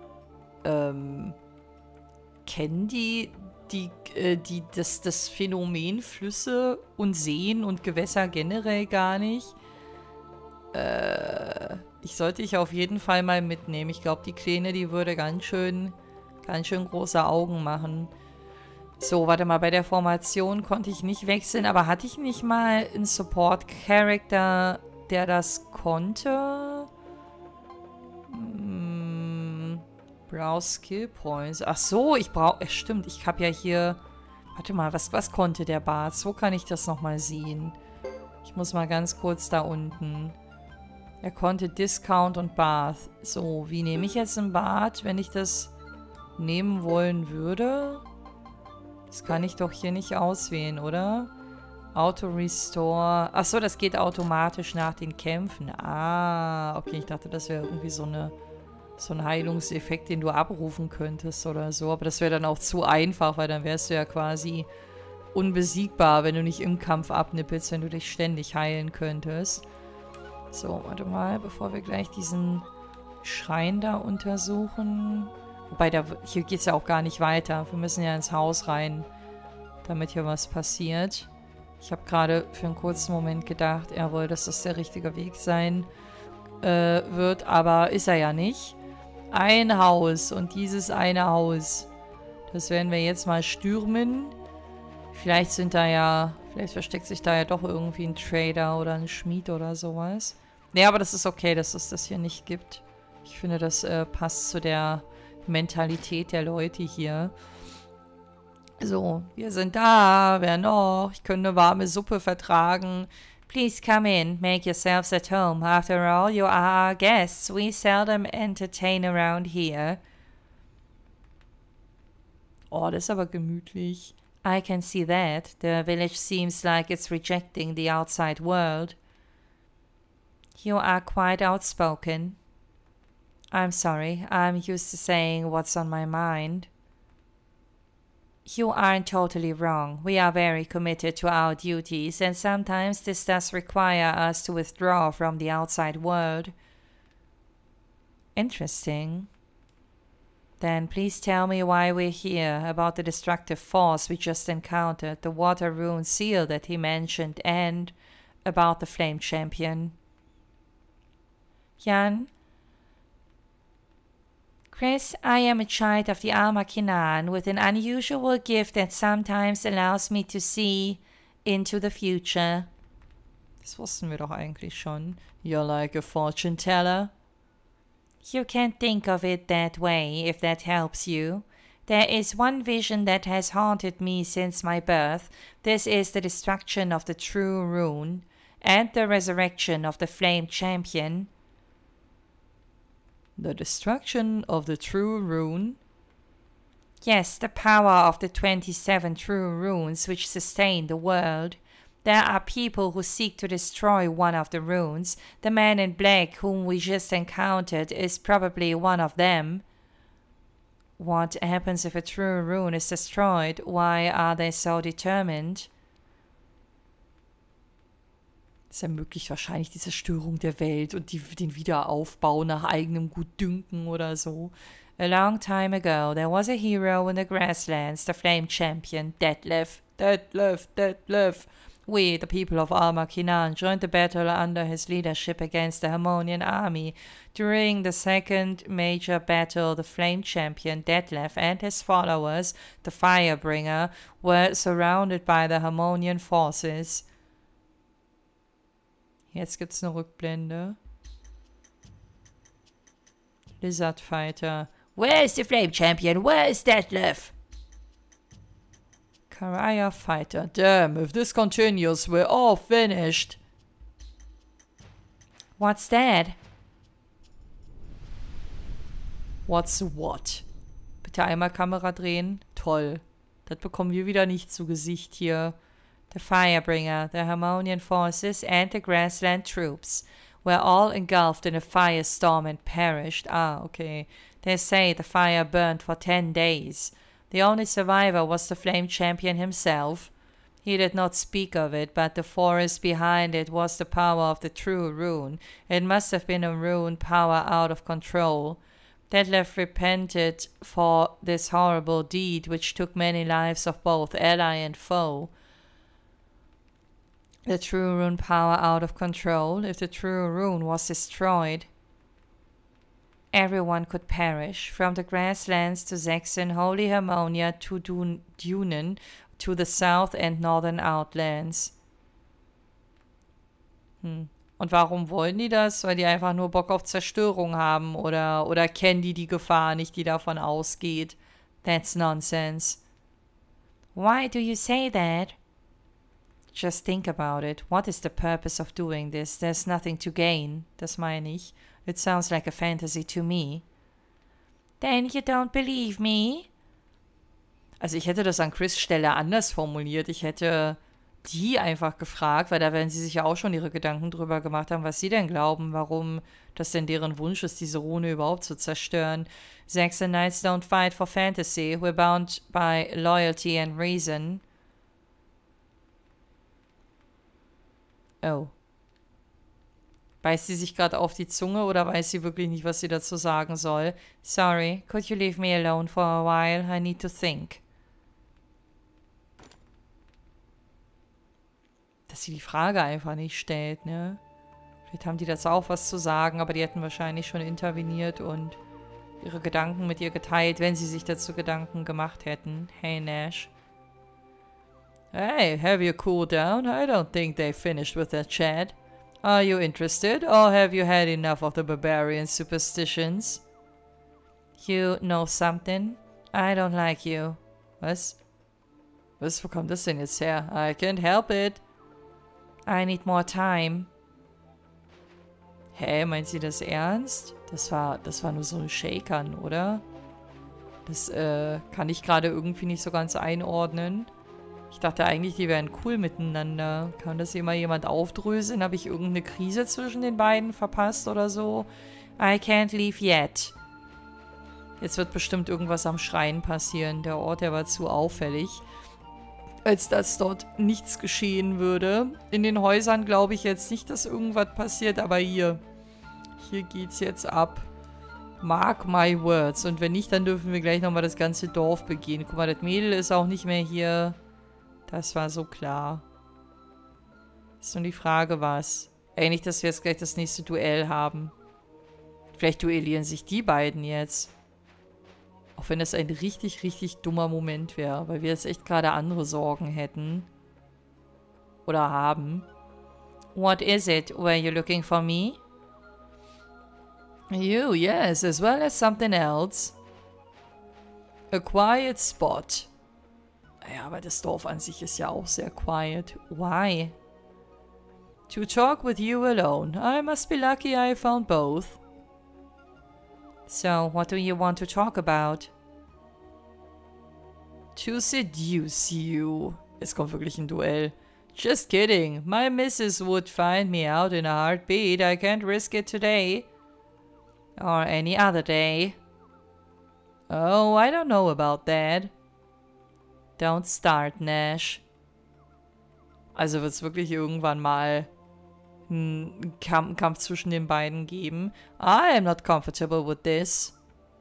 Ähm, kennen die, die, äh, die das, das Phänomen Flüsse und Seen und Gewässer generell gar nicht? Äh, ich sollte ich auf jeden Fall mal mitnehmen. Ich glaube, die Kleine, die würde ganz schön, ganz schön große Augen machen. So, warte mal, bei der Formation konnte ich nicht wechseln, aber hatte ich nicht mal einen Support-Character, der das konnte? Hm, Browse Skill Points. Ach so, ich brauche... Stimmt, ich habe ja hier... Warte mal, was, was konnte der Bart? So kann ich das nochmal sehen. Ich muss mal ganz kurz da unten... Er konnte Discount und Bath. So, wie nehme ich jetzt ein Bad, wenn ich das nehmen wollen würde? Das kann ich doch hier nicht auswählen, oder? Auto Restore. Achso, das geht automatisch nach den Kämpfen. Ah, okay, ich dachte, das wäre irgendwie so eine so ein Heilungseffekt, den du abrufen könntest oder so. Aber das wäre dann auch zu einfach, weil dann wärst du ja quasi unbesiegbar, wenn du nicht im Kampf abnippelst, wenn du dich ständig heilen könntest. So, warte mal, bevor wir gleich diesen Schrein da untersuchen. Wobei, da, hier geht es ja auch gar nicht weiter. Wir müssen ja ins Haus rein, damit hier was passiert. Ich habe gerade für einen kurzen Moment gedacht, jawohl, dass das der richtige Weg sein äh, wird. Aber ist er ja nicht. Ein Haus und dieses eine Haus Das werden wir jetzt mal stürmen. Vielleicht sind da ja... Vielleicht versteckt sich da ja doch irgendwie ein Trader oder ein Schmied oder sowas. Nee, aber das ist okay, dass es das hier nicht gibt. Ich finde, das äh, passt zu der Mentalität der Leute hier. So, wir sind da. Wer noch? Ich könnte eine warme Suppe vertragen. Please come in. Make yourselves at home. After all, you are our guests. We seldom entertain around here. Oh, das ist aber gemütlich. I can see that. The village seems like it's rejecting the outside world. You are quite outspoken. I'm sorry. I'm used to saying what's on my mind. You aren't totally wrong. We are very committed to our duties, and sometimes this does require us to withdraw from the outside world. Interesting. Then please tell me why we're here, about the destructive force we just encountered, the water rune seal that he mentioned, and about the Flame Champion. Jan? Chris, I am a child of the Alma Kinan with an unusual gift that sometimes allows me to see into the future. Das wussten wir doch eigentlich schon. You're like a fortune teller. You can think of it that way, if that helps you. There is one vision that has haunted me since my birth. This is the destruction of the true rune, and the resurrection of the Flame Champion. The destruction of the true rune? Yes, the power of the twenty-seven true runes which sustain the world. There are people who seek to destroy one of the runes. The man in black whom we just encountered is probably one of them. What happens if a true rune is destroyed? Why are they so determined? Das ermöglicht wahrscheinlich die Zerstörung der Welt und die, den Wiederaufbau nach eigenem Gutdünken oder so. A long time ago, there was a hero in the grasslands, the Flame Champion, Detlef. Detlef, Detlef. We, the people of Alma Kinan, joined the battle under his leadership against the Harmonian army. During the second major battle, the Flame Champion, Detlef, and his followers, the Firebringer, were surrounded by the Harmonian forces. Jetzt gibt's eine Rückblende. Lizard Fighter. Where is the Flame Champion? Where is Detlef? Karaya Fighter. Damn, if this continues, we're all finished. What's that? What's what? Bitte einmal Kamera drehen. Toll. Das bekommen wir wieder nicht zu Gesicht hier. The Firebringer, the Harmonian forces, and the Grassland troops were all engulfed in a firestorm and perished. Ah, okay. They say the fire burned for ten days. The only survivor was the Flame Champion himself. He did not speak of it, but the force behind it was the power of the true rune. It must have been a rune power out of control. Detlef repented for this horrible deed, which took many lives of both ally and foe. The true rune power out of control. If the true rune was destroyed, everyone could perish, from the grasslands to Saxon, Holy Harmonia to Dun Dunen, to the south and northern outlands. Hm. Und warum wollen die das? Weil die einfach nur Bock auf Zerstörung haben oder, oder kennen die die Gefahr nicht, die davon ausgeht? That's nonsense. Why do you say that? Just think about it. What is the purpose of doing this? There's nothing to gain. Das meine ich. It sounds like a fantasy to me. Then you don't believe me? Also ich hätte das an Chris' Stelle anders formuliert. Ich hätte die einfach gefragt, weil da werden sie sich ja auch schon ihre Gedanken drüber gemacht haben, was sie denn glauben, warum das denn deren Wunsch ist, diese Rune überhaupt zu zerstören. Saxon Knights don't fight for fantasy. We're bound by loyalty and reason. Oh. Beißt sie sich gerade auf die Zunge oder weiß sie wirklich nicht, was sie dazu sagen soll? Sorry, could you leave me alone for a while? I need to think. Dass sie die Frage einfach nicht stellt, ne? Vielleicht haben die dazu auch was zu sagen, aber die hätten wahrscheinlich schon interveniert und ihre Gedanken mit ihr geteilt, wenn sie sich dazu Gedanken gemacht hätten. Hey, Nash. Hey, have you cooled down? I don't think they finished with that chat. Are you interested, or have you had enough of the barbarian superstitions? You know something? I don't like you. Was? Was, wo kommt das denn jetzt her? I can't help it. I need more time. Hä, meint sie das ernst? Das war, das war nur so ein Shakern, oder? Das, äh, kann ich gerade irgendwie nicht so ganz einordnen. Ich dachte eigentlich, die wären cool miteinander. Kann das hier mal jemand aufdröseln? Habe ich irgendeine Krise zwischen den beiden verpasst oder so? I can't leave yet. Jetzt wird bestimmt irgendwas am Schrein passieren. Der Ort, der war zu auffällig, als dass dort nichts geschehen würde. In den Häusern glaube ich jetzt nicht, dass irgendwas passiert, aber hier. Hier geht's jetzt ab. Mark my words. Und wenn nicht, dann dürfen wir gleich nochmal das ganze Dorf begehen. Guck mal, das Mädel ist auch nicht mehr hier. Das war so klar. Ist nur die Frage, was. Ey, nicht, dass wir jetzt gleich das nächste Duell haben. Vielleicht duellieren sich die beiden jetzt. Auch wenn das ein richtig, richtig dummer Moment wäre, weil wir jetzt echt gerade andere Sorgen hätten. Oder haben. What is it? Were you looking for me? You, yes, as well as something else. A quiet spot. Ja, aber das Dorf an sich ist ja auch sehr quiet. Why? To talk with you alone. I must be lucky I found both. So, what do you want to talk about? To seduce you. Es kommt wirklich ein Duell. Just kidding. My missus would find me out in a heartbeat. I can't risk it today. Or any other day. Oh, I don't know about that. Don't start, Nash. Also wird es wirklich irgendwann mal einen Kamp Kampf zwischen den beiden geben. I am not comfortable with this.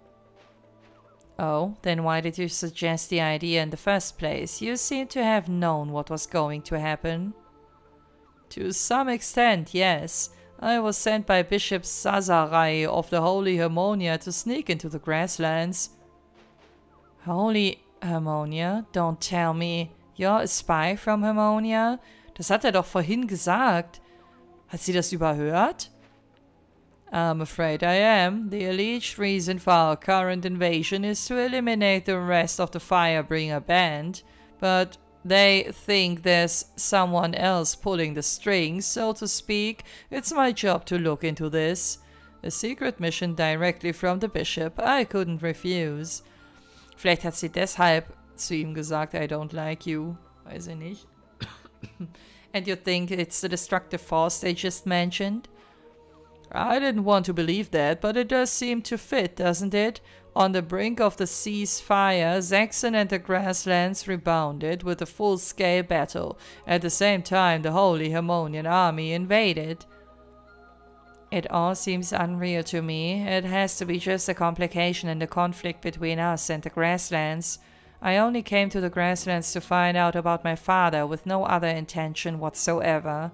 Oh, then why did you suggest the idea in the first place? You seem to have known what was going to happen. To some extent, yes. I was sent by Bishop Sazarai of the Holy Harmonia to sneak into the grasslands. Holy Harmonia? Don't tell me. You're a spy from Harmonia? Das hat er doch vorhin gesagt. Hat sie das überhört? I'm afraid I am. The alleged reason for our current invasion is to eliminate the rest of the Firebringer band. But they think there's someone else pulling the strings, so to speak. It's my job to look into this. A secret mission directly from the bishop. I couldn't refuse. Vielleicht hat sie deshalb zu ihm gesagt, I don't like you. Weiß ich nicht. And you think it's the destructive force they just mentioned? I didn't want to believe that, but it does seem to fit, doesn't it? On the brink of the ceasefire, Zaxxon and the grasslands rebounded with a full-scale battle. At the same time, the Holy Harmonian army invaded. It all seems unreal to me. It has to be just a complication in the conflict between us and the grasslands. I only came to the grasslands to find out about my father with no other intention whatsoever.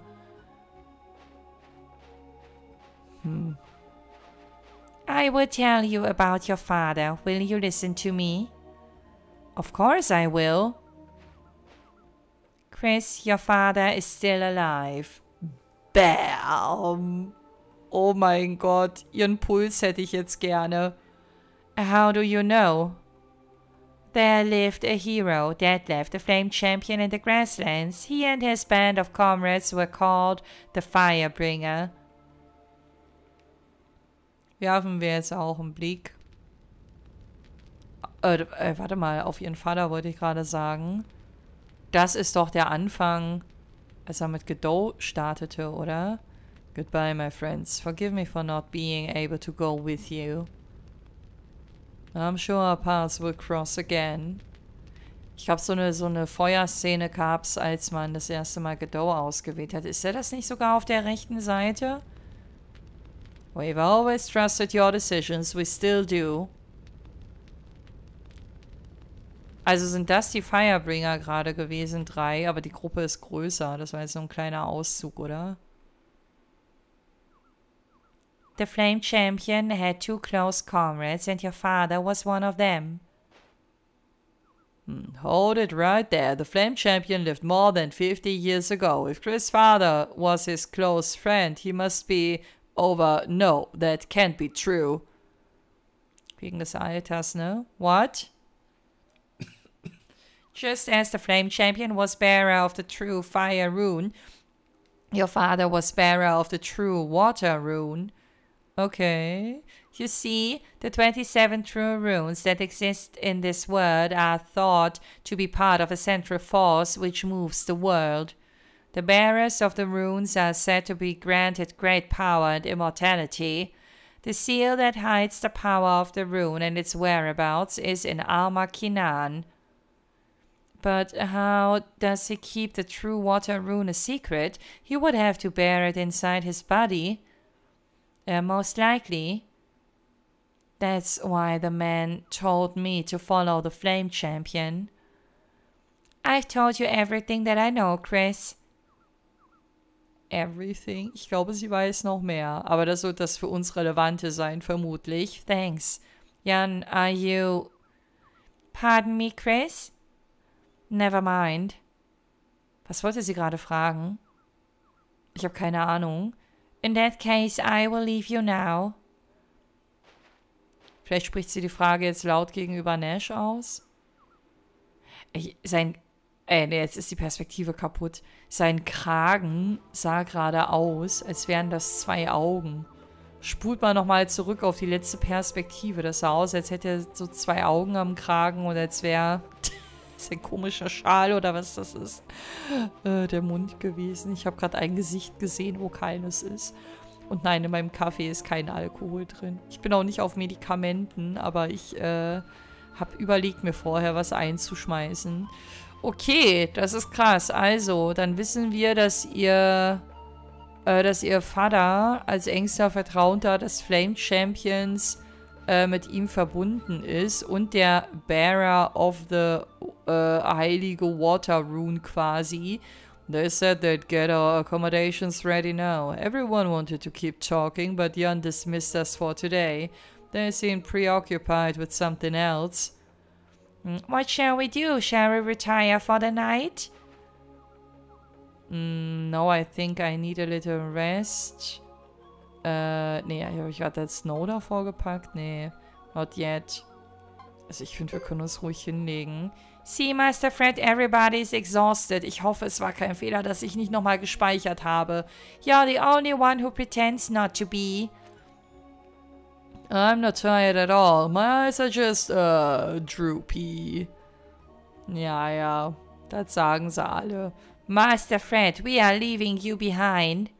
Hmm. I will tell you about your father. Will you listen to me? Of course I will. Chris, your father is still alive. Bam! Oh mein Gott, ihren Puls hätte ich jetzt gerne. How do you know? There lived a hero that left the Flame Champion in the grasslands. He and his band of comrades were called the Firebringer. Werfen wir jetzt auch einen Blick. Äh, äh, warte mal, auf ihren Vater wollte ich gerade sagen. Das ist doch der Anfang, als er mit Godot startete, oder? Goodbye, my friends. Forgive me for not being able to go with you. I'm sure our paths will cross again. Ich glaube, so eine, so eine Feuerszene gab es, als man das erste Mal Godot ausgewählt hat. Ist er das nicht sogar auf der rechten Seite? We've always trusted your decisions. We still do. Also sind das die Firebringer gerade gewesen, drei, aber die Gruppe ist größer. Das war jetzt so ein kleiner Auszug, oder? The Flame Champion had two close comrades, and your father was one of them. Hmm, hold it right there. The Flame Champion lived more than fifty years ago. If Chris' father was his close friend, he must be over... No, that can't be true. Wegen des Alters, ne? What? Just as the Flame Champion was bearer of the true Fire Rune, your father was bearer of the true Water Rune. Okay. You see, the twenty-seven true runes that exist in this world are thought to be part of a central force which moves the world. The bearers of the runes are said to be granted great power and immortality. The seal that hides the power of the rune and its whereabouts is in Alma Kinan. But how does he keep the true water rune a secret? He would have to bear it inside his body. Uh, most likely. That's why the man told me to follow the Flame Champion. I've told you everything that I know, Chris. Everything? Ich glaube, sie weiß noch mehr. Aber das wird das für uns Relevante sein, vermutlich. Thanks. Jan, are you... Pardon me, Chris? Never mind. Was wollte sie gerade fragen? Ich habe keine Ahnung. In that case, I will leave you now. Vielleicht spricht sie die Frage jetzt laut gegenüber Nash aus. Ich, sein... Äh, nee, jetzt ist die Perspektive kaputt. Sein Kragen sah gerade aus, als wären das zwei Augen. Spult mal nochmal zurück auf die letzte Perspektive. Das sah aus, als hätte er so zwei Augen am Kragen und als wäre... ist ein komischer Schal oder was das ist. Äh, der Mund gewesen. Ich habe gerade ein Gesicht gesehen, wo keines ist. Und nein, in meinem Kaffee ist kein Alkohol drin. Ich bin auch nicht auf Medikamenten, aber ich äh, habe überlegt, mir vorher was einzuschmeißen. Okay, das ist krass. Also, dann wissen wir, dass ihr, äh, dass ihr Vater als engster Vertrauter des Flame Champions äh, mit ihm verbunden ist und der Bearer of the äh, heilige Water Rune quasi. They said they'd get our accommodations ready now. Everyone wanted to keep talking, but Jan dismissed us for today. They seemed preoccupied with something else. What shall we do? Shall we retire for the night? Mm, no, I think I need a little rest. Äh, nee, habe ich gerade das Snow davor gepackt? Nee, not yet. Also ich finde, wir können uns ruhig hinlegen. See, Master Fred, everybody's exhausted. Ich hoffe, es war kein Fehler, dass ich nicht nochmal gespeichert habe. You're the only one who pretends not to be. I'm not tired at all. My eyes are just, uh, droopy. Ja, ja, das sagen sie alle. Master Fred, we are leaving you behind.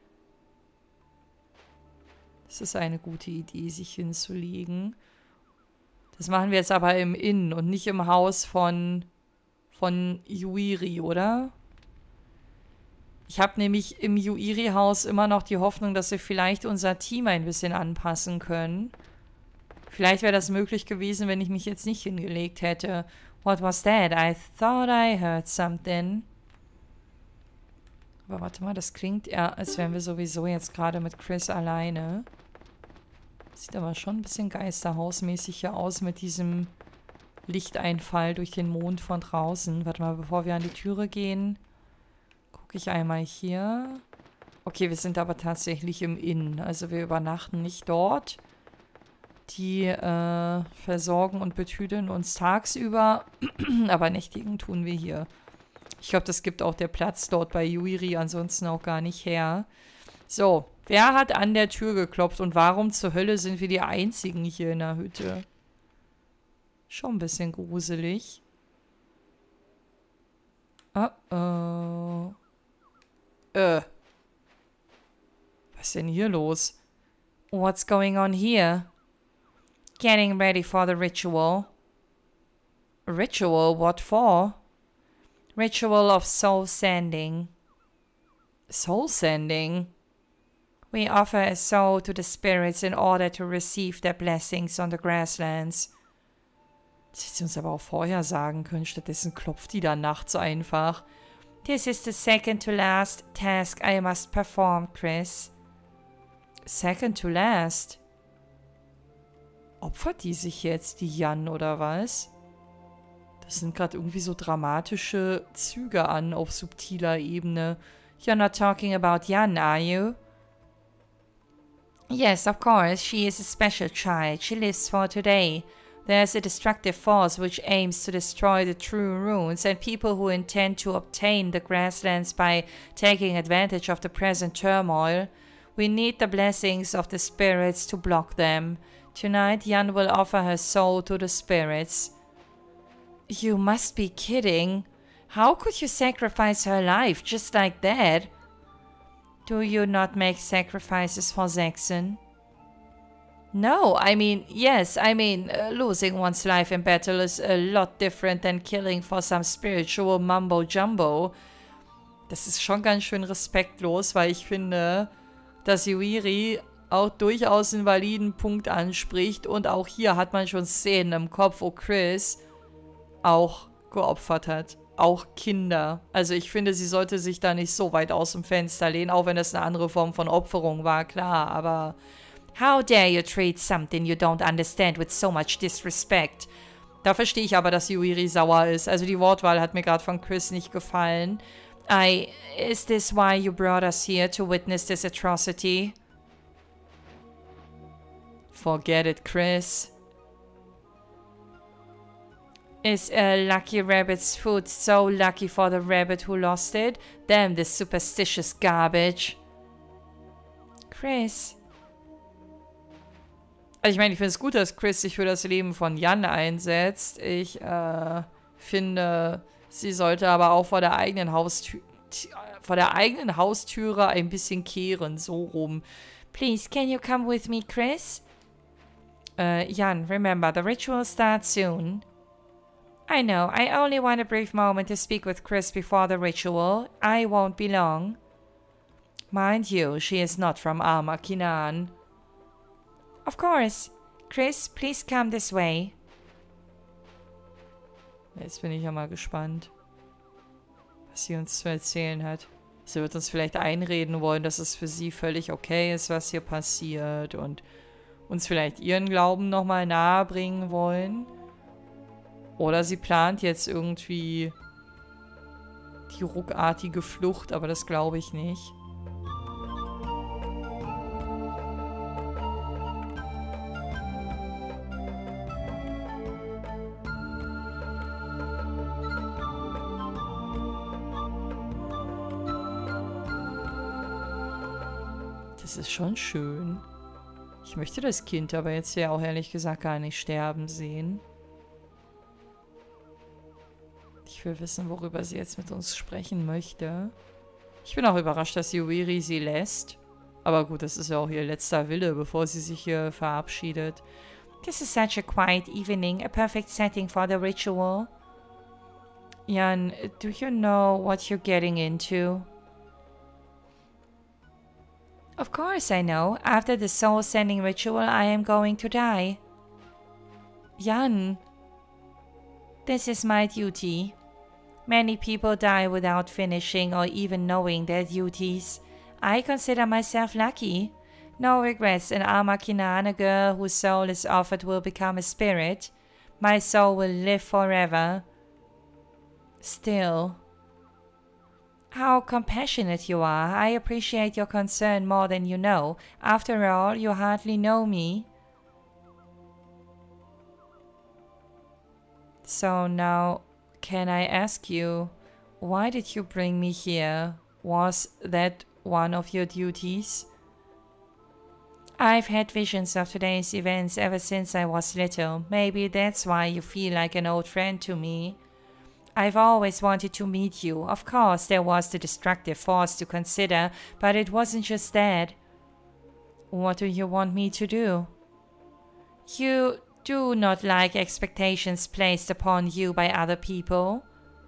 Das ist eine gute Idee, sich hinzulegen. Das machen wir jetzt aber im Inn und nicht im Haus von, von Yuiri, oder? Ich habe nämlich im Yuiri-Haus immer noch die Hoffnung, dass wir vielleicht unser Team ein bisschen anpassen können. Vielleicht wäre das möglich gewesen, wenn ich mich jetzt nicht hingelegt hätte. What was that? I thought I heard something. Aber warte mal, das klingt ja, als wären wir sowieso jetzt gerade mit Chris alleine. Sieht aber schon ein bisschen geisterhausmäßig hier aus mit diesem Lichteinfall durch den Mond von draußen. Warte mal, bevor wir an die Türe gehen, gucke ich einmal hier. Okay, wir sind aber tatsächlich im Inn. Also wir übernachten nicht dort. Die äh, versorgen und betüdeln uns tagsüber, aber nächtigen tun wir hier. Ich glaube, das gibt auch der Platz dort bei Yuiri ansonsten auch gar nicht her. So, wer hat an der Tür geklopft und warum zur Hölle sind wir die Einzigen hier in der Hütte? Schon ein bisschen gruselig. Oh oh. Äh. Was ist denn hier los? What's going on here? Getting ready for the ritual. Ritual? What for? Ritual of soul sending. Soul sending? We offer a soul to the spirits in order to receive their blessings on the grasslands. Das hätte sie uns aber auch vorher sagen können. Stattdessen klopft die dann nachts einfach. This is the second to last task I must perform, Chris. Second to last. Opfert die sich jetzt, die Jan, oder was? Das sind gerade irgendwie so dramatische Züge an auf subtiler Ebene. You're not talking about Jan, are you? Yes, of course. She is a special child. She lives for today. There's a destructive force which aims to destroy the true runes, and people who intend to obtain the grasslands by taking advantage of the present turmoil. We need the blessings of the spirits to block them. Tonight, Jan will offer her soul to the spirits. You must be kidding. How could you sacrifice her life just like that? Do you not make sacrifices for Zaxxon? No, I mean, yes, I mean, uh, losing one's life in battle is a lot different than killing for some spiritual mumbo-jumbo. Das ist schon ganz schön respektlos, weil ich finde, dass Yuiri auch durchaus einen validen Punkt anspricht. Und auch hier hat man schon Szenen im Kopf, wo Chris auch geopfert hat. Auch Kinder. Also ich finde, sie sollte sich da nicht so weit aus dem Fenster lehnen, auch wenn das eine andere Form von Opferung war, klar, aber... How dare you treat something you don't understand with so much disrespect? Da verstehe ich aber, dass Yuiri sauer ist. Also die Wortwahl hat mir gerade von Chris nicht gefallen. I... Is this why you brought us here, to witness this atrocity? Forget it, Chris. Is a lucky rabbit's food so lucky for the rabbit who lost it? Damn this superstitious garbage. Chris... Also ich meine, ich finde es gut, dass Chris sich für das Leben von Jan einsetzt. Ich äh, finde, sie sollte aber auch vor der eigenen Haustür, vor der eigenen Haustüre ein bisschen kehren, so rum. Please, can you come with me, Chris? Uh, Jan, remember, the ritual starts soon. I know, I only want a brief moment to speak with Chris before the ritual. I won't be long. Mind you, she is not from Amar Kinan. Of course. Chris, please come this way. Jetzt bin ich ja mal gespannt, was sie uns zu erzählen hat. Sie wird uns vielleicht einreden wollen, dass es für sie völlig okay ist, was hier passiert, und uns vielleicht ihren Glauben nochmal nahe bringen wollen. Oder sie plant jetzt irgendwie die ruckartige Flucht, aber das glaube ich nicht. Das ist schon schön. Ich möchte das Kind aber jetzt ja auch ehrlich gesagt gar nicht sterben sehen. Ich will wissen, worüber sie jetzt mit uns sprechen möchte. Ich bin auch überrascht, dass Yuiri sie lässt. Aber gut, das ist ja auch ihr letzter Wille, bevor sie sich hier verabschiedet. This is such a quiet evening, a perfect setting for the ritual. Jan, do you know what you're getting into? Of course I know. After the soul-sending ritual, I am going to die. Jan. This is my duty. Many people die without finishing or even knowing their duties. I consider myself lucky. No regrets. In Amar Kinan, a girl whose soul is offered will become a spirit. My soul will live forever. Still... How compassionate you are. I appreciate your concern more than you know. After all, you hardly know me. So now, can I ask you, why did you bring me here? Was that one of your duties? I've had visions of today's events ever since I was little. Maybe that's why you feel like an old friend to me. I've always wanted to meet you. Of course, there was the destructive force to consider, but it wasn't just that. What do you want me to do? You do not like expectations placed upon you by other people?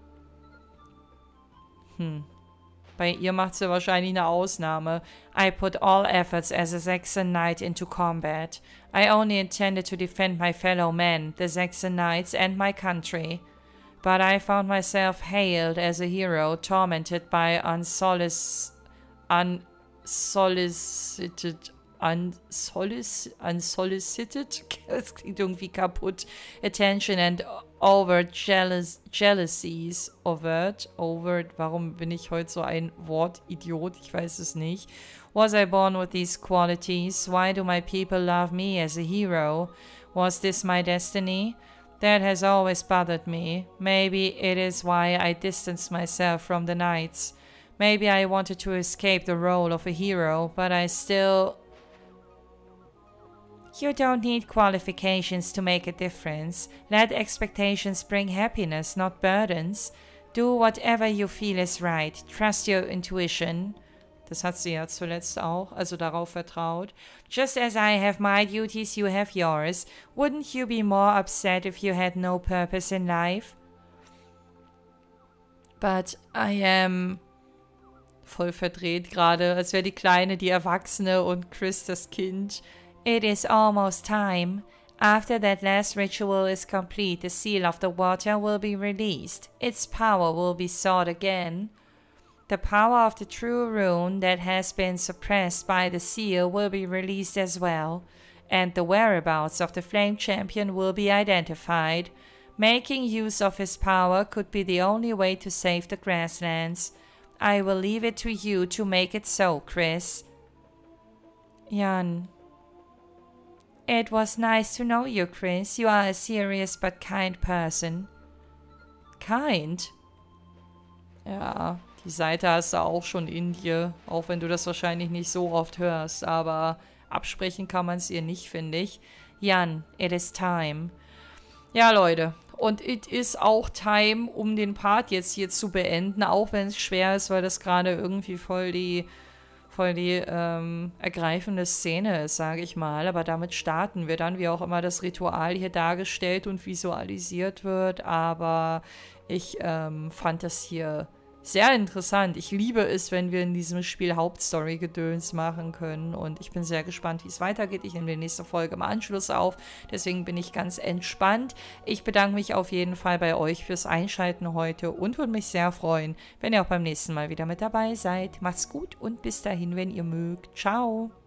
Hm. Bei ihr macht sie wahrscheinlich eine Ausnahme. I put all efforts as a Zaxxon Knight into combat. I only intended to defend my fellow men, the Zaxxon Knights, and my country. But I found myself hailed as a hero, tormented by unsolic unsolicited unsolic unsolicited, das klingt irgendwie kaputt, attention and overt jealous jealousies, overt, overt, warum bin ich heute so ein Wortidiot, ich weiß es nicht. Was I born with these qualities? Why do my people love me as a hero? Was this my destiny? That has always bothered me. Maybe it is why I distanced myself from the knights. Maybe I wanted to escape the role of a hero, but I still... You don't need qualifications to make a difference. Let expectations bring happiness, not burdens. Do whatever you feel is right. Trust your intuition. Das hat sie ja zuletzt auch, also darauf vertraut. Just as I have my duties, you have yours. Wouldn't you be more upset if you had no purpose in life? But I am... Voll verdreht gerade, als wäre die Kleine die Erwachsene und Chris das Kind. It is almost time. After that last ritual is complete, the seal of the water will be released. Its power will be sought again. The power of the true rune that has been suppressed by the seal will be released as well, and the whereabouts of the Flame Champion will be identified. Making use of his power could be the only way to save the grasslands. I will leave it to you to make it so, Chris. Jan. It was nice to know you, Chris. You are a serious but kind person. Kind? Ja, die Seite hast du auch schon in dir, auch wenn du das wahrscheinlich nicht so oft hörst, aber absprechen kann man es ihr nicht, finde ich. Jan, it is time. Ja, Leute, und it is auch time, um den Part jetzt hier zu beenden, auch wenn es schwer ist, weil das gerade irgendwie voll die, voll die ähm, ergreifende Szene ist, sage ich mal. Aber damit starten wir dann, wie auch immer das Ritual hier dargestellt und visualisiert wird. Aber ich ähm, fand das hier sehr interessant. Ich liebe es, wenn wir in diesem Spiel Hauptstory-Gedöns machen können. Und ich bin sehr gespannt, wie es weitergeht. Ich nehme die nächste Folge im Anschluss auf. Deswegen bin ich ganz entspannt. Ich bedanke mich auf jeden Fall bei euch fürs Einschalten heute und würde mich sehr freuen, wenn ihr auch beim nächsten Mal wieder mit dabei seid. Macht's gut und bis dahin, wenn ihr mögt. Ciao!